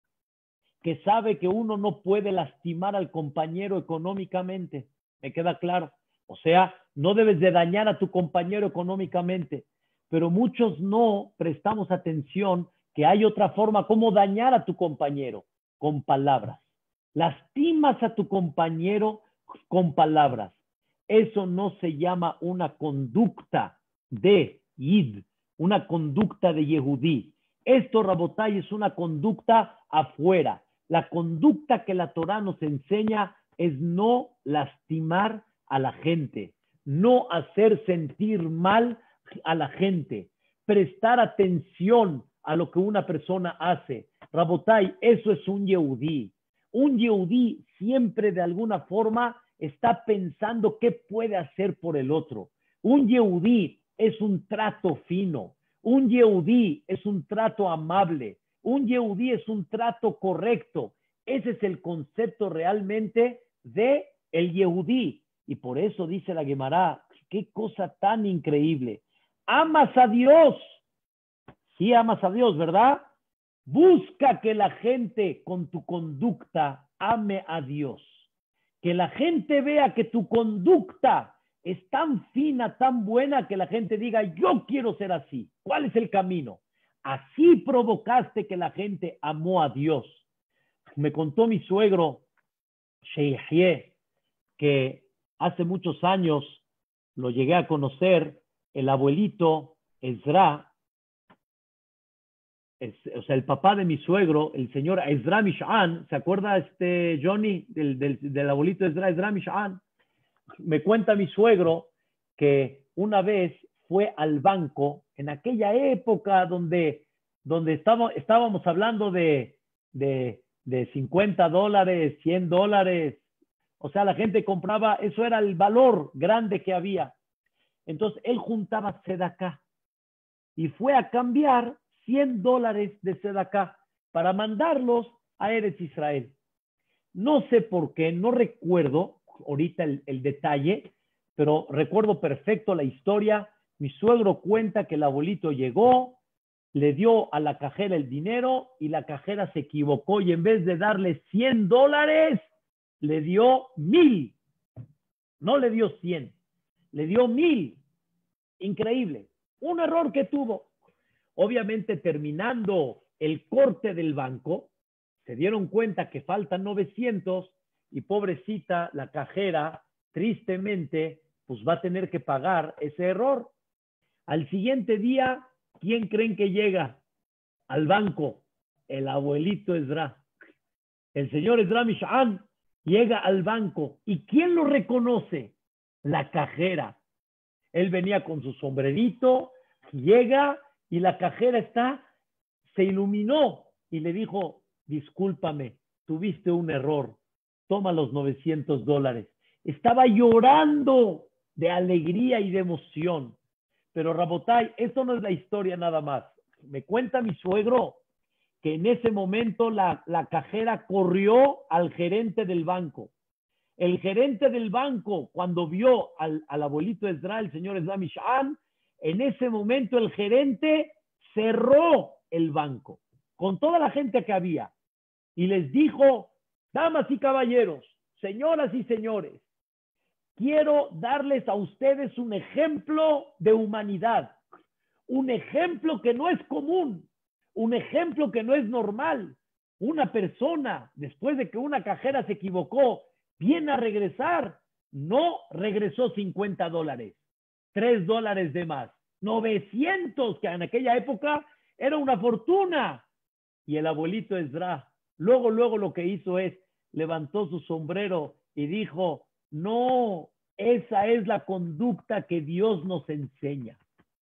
que sabe que uno no puede lastimar al compañero económicamente. Me queda claro. O sea, no debes de dañar a tu compañero económicamente. Pero muchos no prestamos atención que hay otra forma como dañar a tu compañero, con palabras. Lastimas a tu compañero con palabras. Eso no se llama una conducta de Yid, una conducta de Yehudí. Esto, Rabotay, es una conducta afuera. La conducta que la Torah nos enseña es no lastimar a la gente, no hacer sentir mal a la gente, prestar atención a lo que una persona hace. Rabotay, eso es un Yehudí. Un Yehudí siempre de alguna forma está pensando qué puede hacer por el otro. Un Yehudí es un trato fino. Un Yehudí es un trato amable. Un Yehudí es un trato correcto. Ese es el concepto realmente de el Yehudí. Y por eso dice la Gemara, qué cosa tan increíble. Amas a Dios. Sí amas a Dios, ¿verdad? Busca que la gente con tu conducta ame a Dios. Que la gente vea que tu conducta es tan fina, tan buena, que la gente diga, yo quiero ser así. ¿Cuál es el camino? Así provocaste que la gente amó a Dios. Me contó mi suegro, Sheikh, que hace muchos años lo llegué a conocer, el abuelito Ezra, o sea, el papá de mi suegro, el señor Ezra Mish'an, ¿se acuerda Johnny del abuelito Ezra Mish'an? Me cuenta mi suegro que una vez fue al banco en aquella época donde estábamos hablando de $50, $100. O sea, la gente compraba, eso era el valor grande que había. Entonces, él juntaba sedacá y fue a cambiar $100 de sedacá para mandarlos a Eretz Israel. No sé por qué, no recuerdo ahorita el detalle, pero recuerdo perfecto la historia. Mi suegro cuenta que el abuelito llegó, le dio a la cajera el dinero y la cajera se equivocó y en vez de darle $100, le dio 1,000. No le dio 100, le dio 1,000. Increíble. Un error que tuvo. Obviamente, terminando el corte del banco, se dieron cuenta que faltan 900 y pobrecita la cajera, tristemente, pues va a tener que pagar ese error. Al siguiente día, ¿quién creen que llega al banco? El abuelito Ezra. El señor Ezra Mish'an llega al banco. ¿Y quién lo reconoce? La cajera. Él venía con su sombrerito, llega y la cajera está se iluminó y le dijo, discúlpame, tuviste un error, toma los $900. Estaba llorando de alegría y de emoción. Pero Rabotay, esto no es la historia nada más. Me cuenta mi suegro que en ese momento la cajera corrió al gerente del banco. El gerente del banco, cuando vio al abuelito Ezra, el señor Ezra Mish'an, en ese momento el gerente cerró el banco con toda la gente que había y les dijo, damas y caballeros, señoras y señores, quiero darles a ustedes un ejemplo de humanidad, un ejemplo que no es común, un ejemplo que no es normal. Una persona, después de que una cajera se equivocó, viene a regresar, no regresó $50, $3 de más, 900, que en aquella época era una fortuna. Y el abuelito Ezra, luego lo que hizo es, levantó su sombrero y dijo, no, esa es la conducta que Dios nos enseña.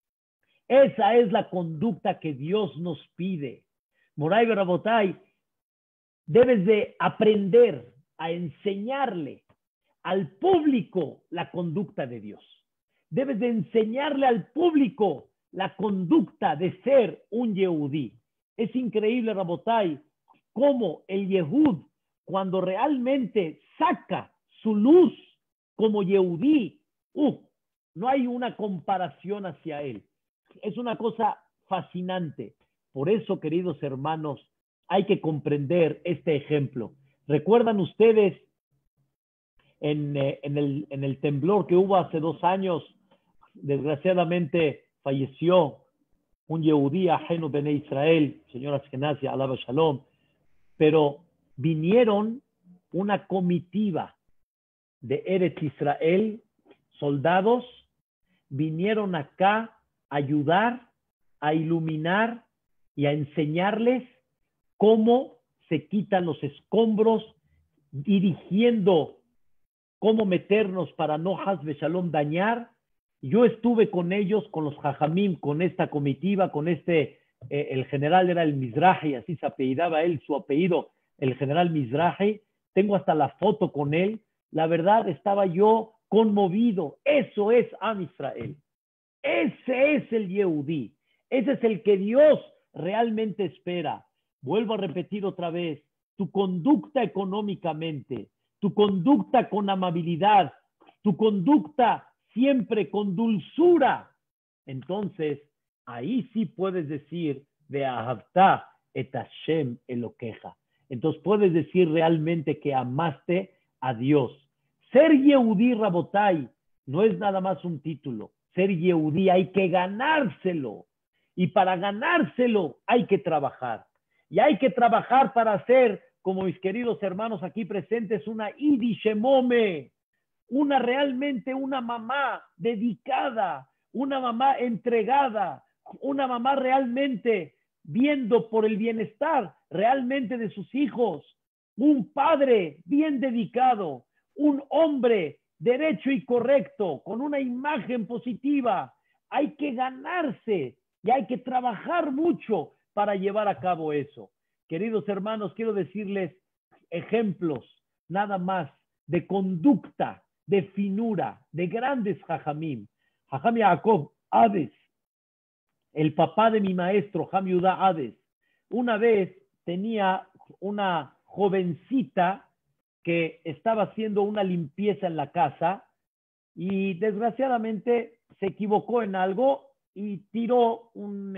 Esa es la conducta que Dios nos pide. Moray Barabotay, debes de aprender a enseñarle al público la conducta de Dios. Debes de enseñarle al público la conducta de ser un Yehudí. Es increíble, Rabotay, cómo el Yehud, cuando realmente saca su luz como Yehudí, no hay una comparación hacia él. Es una cosa fascinante. Por eso, queridos hermanos, hay que comprender este ejemplo. ¿Recuerdan ustedes en el temblor que hubo hace 2 años? Desgraciadamente falleció un Yehudí ajeno Bene Israel, señor Ashkenazi, alaba Shalom, pero vinieron una comitiva de Eretz Israel, soldados, vinieron acá a ayudar, a iluminar y a enseñarles cómo se quitan los escombros, dirigiendo cómo meternos para no Hasbe Shalom dañar. Yo estuve con ellos, con los Jajamim, con esta comitiva, con el general era el Mizrahi, así se apellidaba él, su apellido, el general Mizrahi. Tengo hasta la foto con él. La verdad, estaba yo conmovido. Eso es Am Israel. Ese es el Yehudí. Ese es el que Dios realmente espera. Vuelvo a repetir otra vez, tu conducta económicamente, tu conducta con amabilidad, tu conducta siempre con dulzura. Entonces, ahí sí puedes decir, Ve'ahavta et Hashem Elokeja. Entonces puedes decir realmente que amaste a Dios. Ser Yehudí, Rabotay, no es nada más un título. Ser Yehudí hay que ganárselo. Y para ganárselo hay que trabajar. Y hay que trabajar para hacer, como mis queridos hermanos aquí presentes, una idishemome, realmente una mamá dedicada, una mamá entregada, una mamá realmente viendo por el bienestar realmente de sus hijos, un padre bien dedicado, un hombre derecho y correcto, con una imagen positiva. Hay que ganarse y hay que trabajar mucho para llevar a cabo eso. Queridos hermanos, quiero decirles ejemplos nada más de conducta, de finura, de grandes jajamim. Jajam Yaakov Hades, el papá de mi maestro, Ham Yudá Hades, una vez tenía una jovencita que estaba haciendo una limpieza en la casa y desgraciadamente se equivocó en algo y tiró un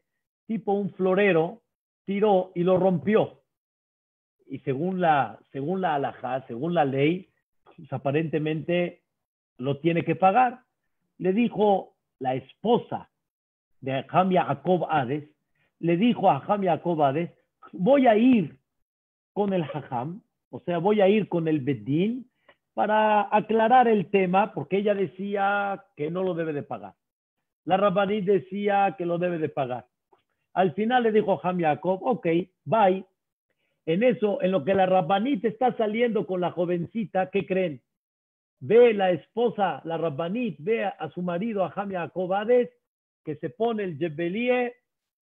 florero, tiró y lo rompió. Y según la halajá, según la ley, pues aparentemente lo tiene que pagar. Le dijo la esposa de Ham Yaakov Hades, le dijo a Ham Yaakov Hades, voy a ir con el Jajam, o sea, voy a ir con el Bedín para aclarar el tema, porque ella decía que no lo debe de pagar. La Rabbanit decía que lo debe de pagar. Al final le dijo Ham Yaakov, ok, bye. En eso, en lo que la Rabbanit está saliendo con la jovencita, ¿qué creen? Ve la esposa, la Rabbanit, ve a su marido, a Ham Yaakov Hades, que se pone el Yebelie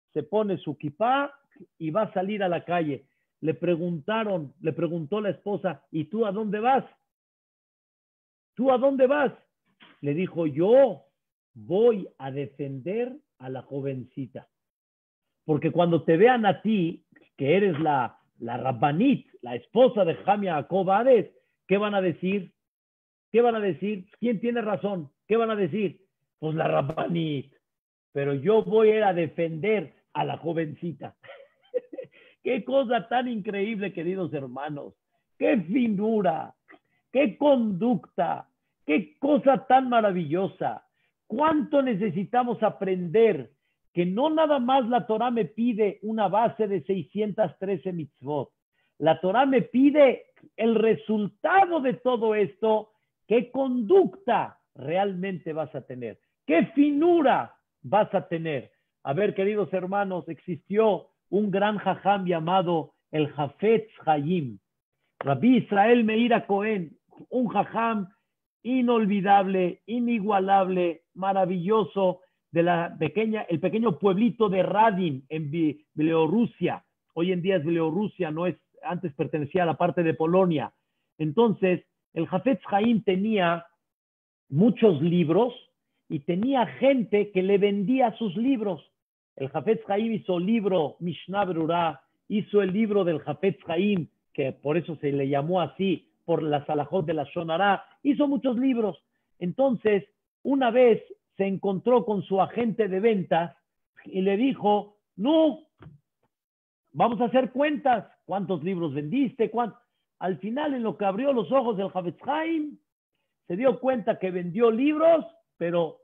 se pone su kipá y va a salir a la calle. Le preguntó la esposa, ¿y tú a dónde vas? ¿Tú a dónde vas? Le dijo, yo voy a defender a la jovencita. Porque cuando te vean a ti, que eres la Rabbanit, la esposa de Jamia Acobades, ¿qué van a decir? ¿Qué van a decir? ¿Quién tiene razón? ¿Qué van a decir? Pues la Rabbanit. Pero yo voy a ir a defender a la jovencita. Qué cosa tan increíble, queridos hermanos. Qué finura, qué conducta, qué cosa tan maravillosa. ¿Cuánto necesitamos aprender? Que no nada más la Torah me pide una base de 613 mitzvot. La Torah me pide el resultado de todo esto. ¿Qué conducta realmente vas a tener? ¿Qué finura vas a tener? A ver, queridos hermanos, existió un gran jajam llamado el Hafetz Haim. Rabbi Israel Meir Cohen, un jajam inolvidable, inigualable, maravilloso, de el pequeño pueblito de Radin en Bielorrusia. Hoy en día es Bielorrusia, no es, antes pertenecía a la parte de Polonia. Entonces, el Hafetz Haim tenía muchos libros y tenía gente que le vendía sus libros. El Hafetz Haim hizo el libro Mishnah Berurah, hizo el libro del Hafetz Haim, que por eso se le llamó así, por las alajot de la Shon Hará, hizo muchos libros. Entonces, una vez se encontró con su agente de ventas y le dijo, no, vamos a hacer cuentas, ¿cuántos libros vendiste? Al final, en lo que abrió los ojos del Hafetz Haim, se dio cuenta que vendió libros, pero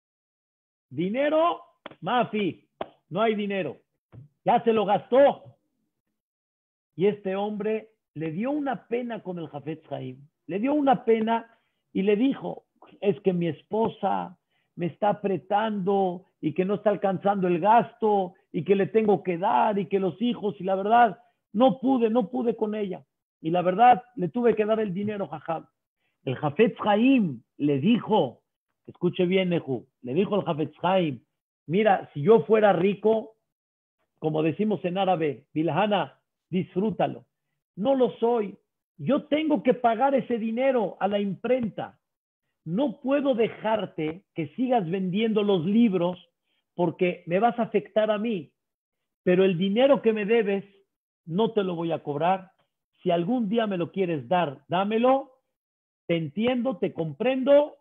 dinero, mafi, no hay dinero. Ya se lo gastó. Y este hombre le dio una pena con el Hafetz Haim. Le dio una pena y le dijo, es que mi esposa me está apretando y que no está alcanzando el gasto y que le tengo que dar y que los hijos, y la verdad, no pude con ella. Y la verdad, le tuve que dar el dinero, jajam. El Hafetz Haim le dijo, escuche bien, Nehu, le dijo el Hafetz Haim, mira, si yo fuera rico, como decimos en árabe, Bilhana, disfrútalo. No lo soy. Yo tengo que pagar ese dinero a la imprenta. No puedo dejarte que sigas vendiendo los libros porque me vas a afectar a mí. Pero el dinero que me debes, no te lo voy a cobrar. Si algún día me lo quieres dar, dámelo. Te entiendo, te comprendo.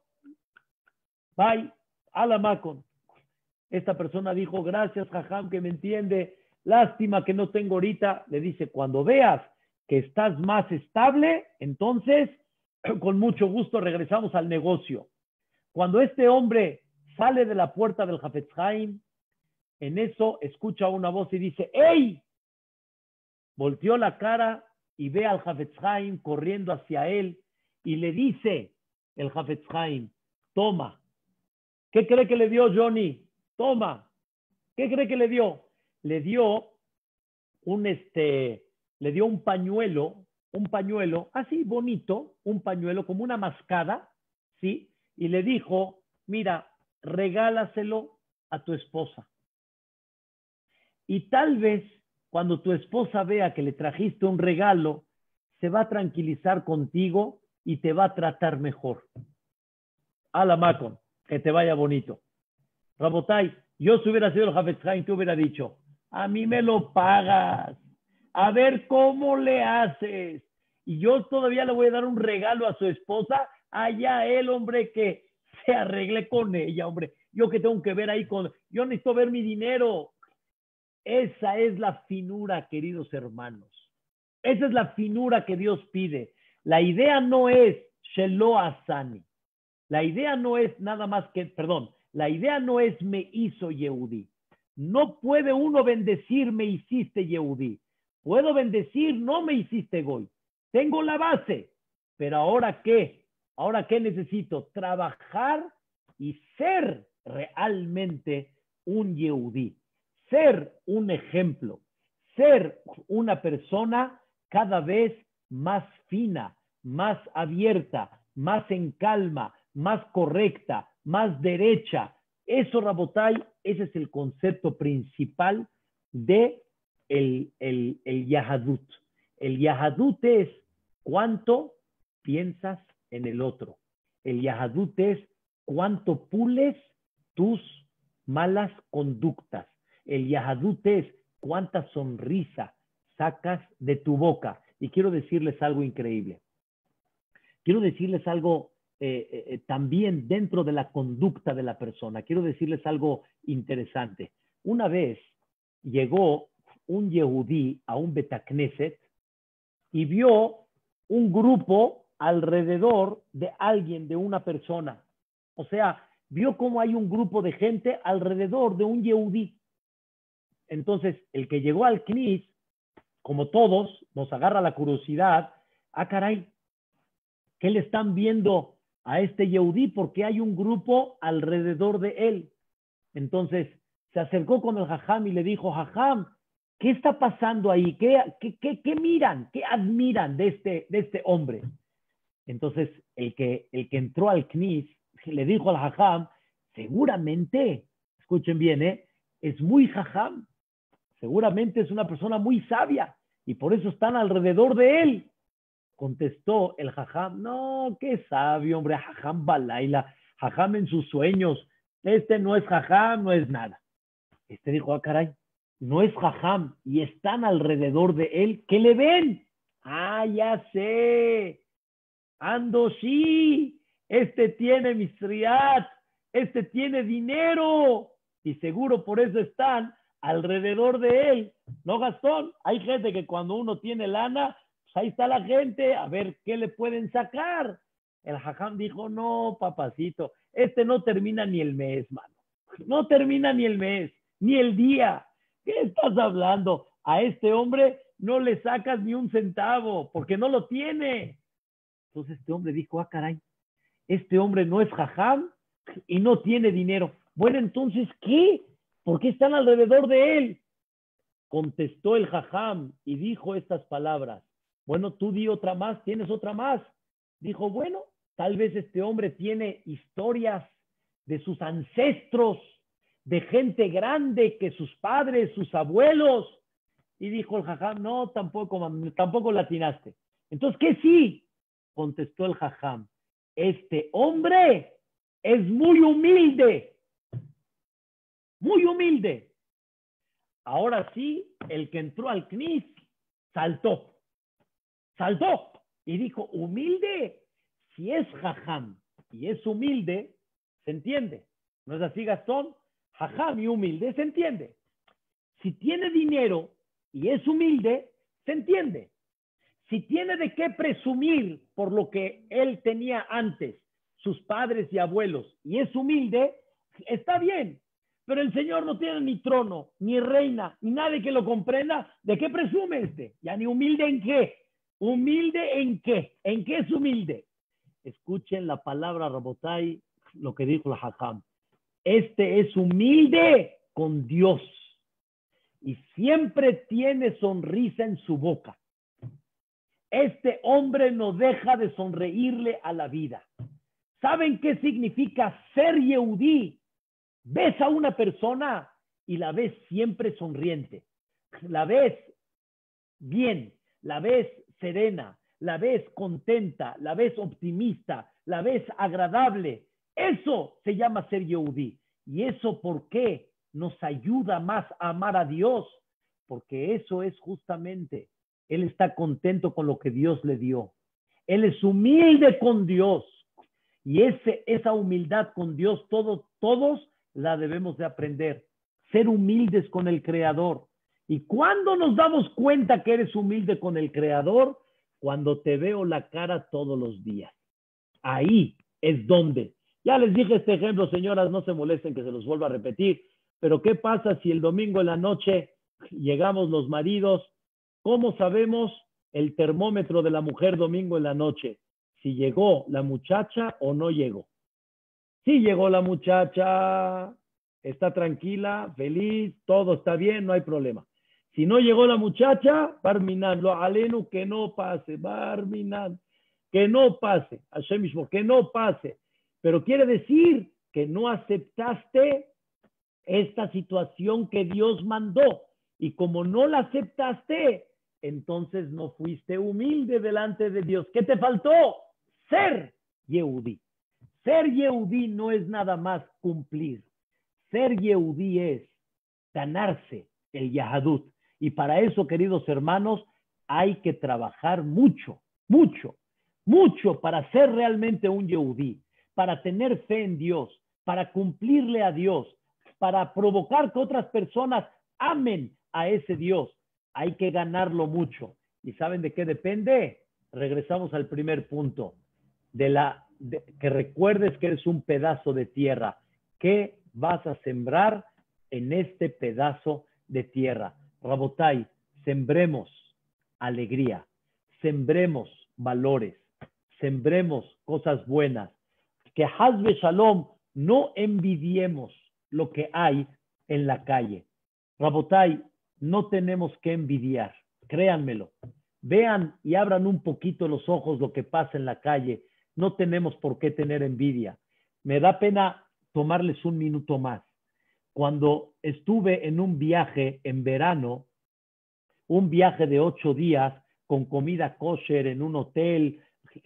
Bye. Alamakon. Esta persona dijo, gracias, jajam, que me entiende. Lástima que no tengo ahorita. Le dice, cuando veas que estás más estable, entonces, con mucho gusto regresamos al negocio. Cuando este hombre sale de la puerta del Hafetz Haim, en eso escucha una voz y dice, ¡Ey! Volteó la cara y ve al Hafetz Haim corriendo hacia él y le dice el Hafetz Haim, toma. ¿Qué cree que le dio Johnny? Toma. ¿Qué cree que le dio? Le dio un pañuelo así bonito, un pañuelo como una mascada, ¿sí? Y le dijo, mira, regálaselo a tu esposa. Y tal vez cuando tu esposa vea que le trajiste un regalo, se va a tranquilizar contigo y te va a tratar mejor. Alamakon, que te vaya bonito. Rabotai, yo si hubiera sido el Hafetz Haim, te hubiera dicho, a mí me lo pagas. A ver cómo le haces. Y yo todavía le voy a dar un regalo a su esposa. Allá él, hombre, que se arregle con ella, hombre. Yo que tengo que ver ahí yo necesito ver mi dinero. Esa es la finura, queridos hermanos. Esa es la finura que Dios pide. La idea no es Shelo Asani. La idea no es nada más que, la idea no es me hizo Yehudí. No puede uno bendecir me hiciste Yehudí. Puedo bendecir no me hiciste Goy. Tengo la base. Pero ¿ahora qué? ¿Ahora qué necesito? Trabajar y ser realmente un Yehudí. Ser un ejemplo. Ser una persona cada vez más fina, más abierta, más en calma, más correcta, más derecha. Eso, Rabotai, ese es el concepto principal de el Yahadut. El Yahadut es cuánto piensas en el otro. El Yahadut es cuánto pules tus malas conductas. El Yahadut es cuánta sonrisa sacas de tu boca. Y quiero decirles algo increíble. Quiero decirles algo también dentro de la conducta de la persona. Quiero decirles algo interesante. Una vez llegó un Yehudí a un Betacneset y vio un grupo alrededor de alguien, de una persona. O sea, vio cómo hay un grupo de gente alrededor de un Yehudí. Entonces, el que llegó al Knis, como todos, nos agarra la curiosidad. Ah, caray, ¿qué le están viendo a este Yehudí? Porque hay un grupo alrededor de él. Entonces, se acercó con el Jajam y le dijo, Jajam, ¿qué está pasando ahí? ¿Qué miran? ¿Qué admiran de este hombre? Entonces, el que entró al Knis le dijo al Jajam, seguramente, escuchen bien, es muy Jajam, seguramente es una persona muy sabia y por eso están alrededor de él. Contestó el Jajam, no, qué sabio, hombre, Jajam Balaila, Jajam en sus sueños, este no es Jajam, no es nada. Este dijo, ah, caray, no es Jajam y están alrededor de él, ¿qué le ven? Ah, ya sé, ando, sí, este tiene misriat, este tiene dinero y seguro por eso están alrededor de él. ¿No, Gastón? Hay gente que cuando uno tiene lana, pues ahí está la gente, a ver qué le pueden sacar. El Jajam dijo, no, papacito, este no termina ni el mes, mano. No termina ni el mes, ni el día. ¿Qué estás hablando? A este hombre no le sacas ni un centavo, porque no lo tiene. Entonces este hombre dijo, ah, caray, este hombre no es Jajam y no tiene dinero. Bueno, entonces, ¿qué? ¿Por qué están alrededor de él? Contestó el Jajam y dijo estas palabras. Bueno, tú di otra más, tienes otra más. Dijo, bueno, tal vez este hombre tiene historias de sus ancestros, de gente grande, que sus padres, sus abuelos. Y dijo el Jajam, no, tampoco la atinaste. Entonces, ¿qué sí? Contestó el Jajam, este hombre es muy humilde, muy humilde. Ahora sí, el que entró al Knis saltó y dijo, humilde, si es Jajam y es humilde, se entiende. ¿No es así, Gastón? Jajam y humilde, se entiende. Si tiene dinero y es humilde, se entiende. Si tiene de qué presumir por lo que él tenía antes, sus padres y abuelos, y es humilde, está bien. Pero el Señor no tiene ni trono, ni reina, ni nadie que lo comprenda. ¿De qué presume este? Ya ni humilde en qué. ¿Humilde en qué? ¿En qué es humilde? Escuchen la palabra, Rabotai, lo que dijo el Jajam. Este es humilde con Dios y siempre tiene sonrisa en su boca. Este hombre no deja de sonreírle a la vida. ¿Saben qué significa ser Yehudí? Ves a una persona y la ves siempre sonriente. La ves bien, la ves serena, la ves contenta, la ves optimista, la ves agradable. Eso se llama ser Yehudí. ¿Y eso por qué nos ayuda más a amar a Dios? Porque eso es justamente, él está contento con lo que Dios le dio. Él es humilde con Dios. Y esa humildad con Dios, todos la debemos de aprender. Ser humildes con el Creador. ¿Y cuándo nos damos cuenta que eres humilde con el Creador? Cuando te veo la cara todos los días. Ahí es donde. Ya les dije este ejemplo, señoras, no se molesten que se los vuelva a repetir. Pero ¿qué pasa si el domingo en la noche llegamos los maridos? ¿Cómo sabemos el termómetro de la mujer domingo en la noche? Si llegó la muchacha o no llegó. Si llegó la muchacha, está tranquila, feliz, todo está bien, no hay problema. Si no llegó la muchacha, Barminan, lo alenu, que no pase, Barminan, que no pase, Hashem mismo, que no pase. Pero quiere decir que no aceptaste esta situación que Dios mandó. Y como no la aceptaste, entonces no fuiste humilde delante de Dios. ¿Qué te faltó? Ser Yehudí. Ser Yehudí no es nada más cumplir. Ser Yehudí es ganarse el Yahadut. Y para eso, queridos hermanos, hay que trabajar mucho, mucho, mucho para ser realmente un Yehudí, para tener fe en Dios, para cumplirle a Dios, para provocar que otras personas amen a ese Dios. Hay que ganarlo mucho. ¿Y saben de qué depende? Regresamos al primer punto. Que recuerdes que eres un pedazo de tierra. ¿Qué vas a sembrar en este pedazo de tierra? Rabotai, sembremos alegría, sembremos valores, sembremos cosas buenas. Que Hazbe Shalom no envidiemos lo que hay en la calle. Rabotai, no tenemos que envidiar, créanmelo. Vean y abran un poquito los ojos lo que pasa en la calle. No tenemos por qué tener envidia. Me da pena tomarles un minuto más. Cuando estuve en un viaje en verano, un viaje de 8 días con comida kosher en un hotel,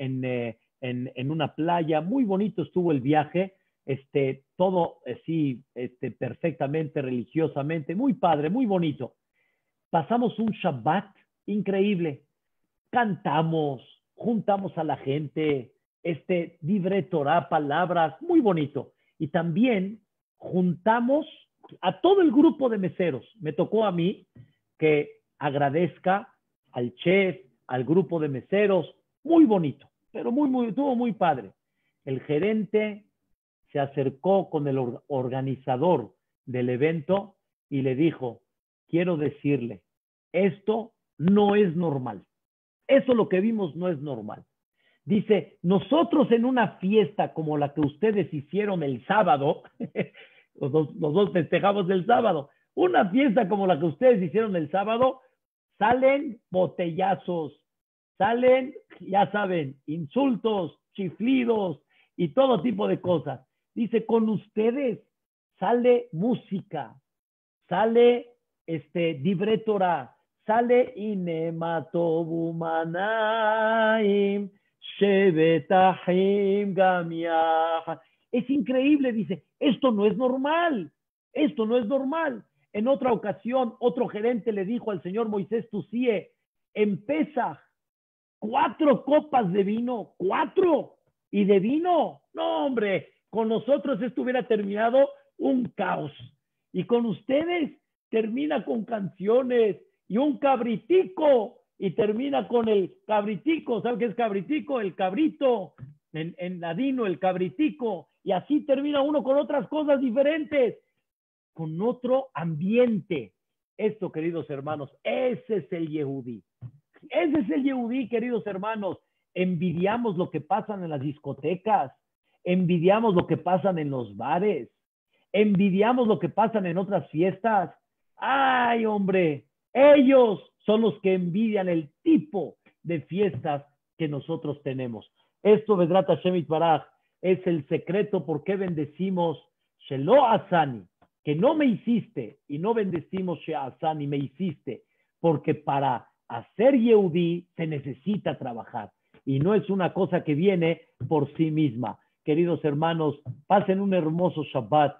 en una playa, muy bonito estuvo el viaje, todo así, perfectamente, religiosamente, muy padre, muy bonito. Pasamos un Shabbat increíble, cantamos, juntamos a la gente, Divrei Torah, palabras, muy bonito. Y también juntamos a todo el grupo de meseros. Me tocó a mí que agradezca al chef, al grupo de meseros, muy bonito, pero estuvo muy padre. El gerente se acercó con el organizador del evento y le dijo, quiero decirle, esto no es normal. Eso lo que vimos no es normal. Dice, nosotros en una fiesta como la que ustedes hicieron el sábado, los dos festejamos el sábado, una fiesta como la que ustedes hicieron el sábado, salen botellazos, salen, ya saben, insultos, chiflidos y todo tipo de cosas. Dice, con ustedes sale música, sale Divrei Torah, sale Inematobumanaim, Shevetahim Gamiach. Es increíble, dice, esto no es normal, esto no es normal. En otra ocasión, otro gerente le dijo al señor Moisés Tusie, en Pesaj, 4 copas de vino, 4, y de vino, no hombre, con nosotros esto hubiera terminado un caos. Y con ustedes termina con canciones y un cabritico, y termina con el cabritico. ¿Sabe qué es cabritico? El cabrito, en ladino, el cabritico. Y así termina uno con otras cosas diferentes, con otro ambiente. Esto, queridos hermanos, ese es el Yehudí. Ese es el Yehudí, queridos hermanos. Envidiamos lo que pasa en las discotecas, envidiamos lo que pasa en los bares, envidiamos lo que pasa en otras fiestas. Ay, hombre, ellos son los que envidian el tipo de fiestas que nosotros tenemos. Esto, Bedrat Hashem Yitbaraj, es el secreto por qué bendecimos Shelo Asani, que no me hiciste, y no bendecimos She'asani, me hiciste, porque para hacer Yehudí se necesita trabajar, y no es una cosa que viene por sí misma. Queridos hermanos, pasen un hermoso Shabbat,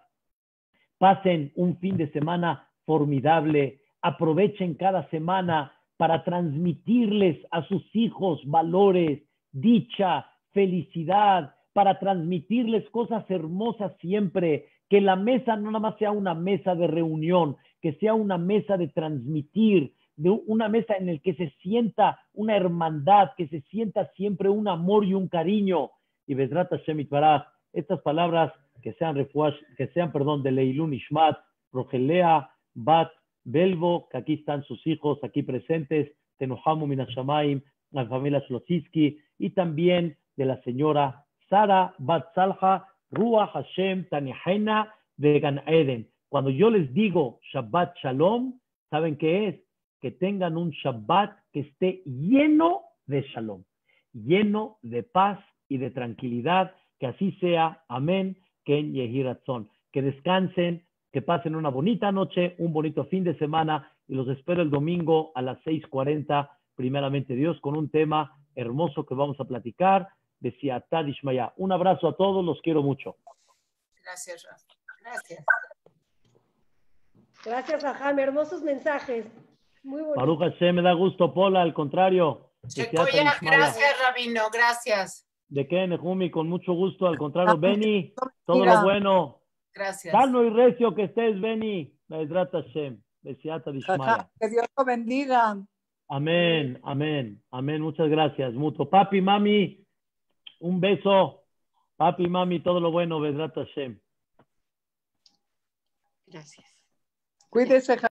pasen un fin de semana formidable, aprovechen cada semana para transmitirles a sus hijos valores, dicha, felicidad, para transmitirles cosas hermosas siempre, que la mesa no nada más sea una mesa de reunión, que sea una mesa de transmitir, de una mesa en la que se sienta una hermandad, que se sienta siempre un amor y un cariño. Y Bezrat Hashem Yitbaraj, estas palabras que sean de Leilun Ishmat, Rogelea, Bat, Belvo, que aquí están sus hijos aquí presentes, Tenohamu Minashamayim, la familia Shlotsky, y también de la señora Sara Bat Salha, Ruach Hashem Tanihena de Gan Eden. Cuando yo les digo Shabbat Shalom, ¿saben qué es? Que tengan un Shabbat que esté lleno de Shalom, lleno de paz y de tranquilidad, que así sea. Amén. Ken Yehi Ratzon. Que descansen, que pasen una bonita noche, un bonito fin de semana y los espero el domingo a las 6:40, primeramente Dios, con un tema hermoso que vamos a platicar de Siatá Dishmaya. Un abrazo a todos, los quiero mucho. Gracias, Rafa. Gracias. Gracias, Jajam. Hermosos mensajes. Muy bonito. Baruch Hashem, me da gusto, Pola, al contrario. Checoya, gracias, Rabino, gracias. De qué, Nejumi, con mucho gusto, al contrario. Beni, todo lo bueno. Gracias. Sano y recio que estés, Beni. Be'ezrat Hashem. Besiata Dishmaya. Que Dios lo bendiga. Amén, amén, amén. Muchas gracias, mutuo. Papi, mami, un beso. Papi, mami, todo lo bueno. Be'ezrat Hashem. Gracias. Cuídese.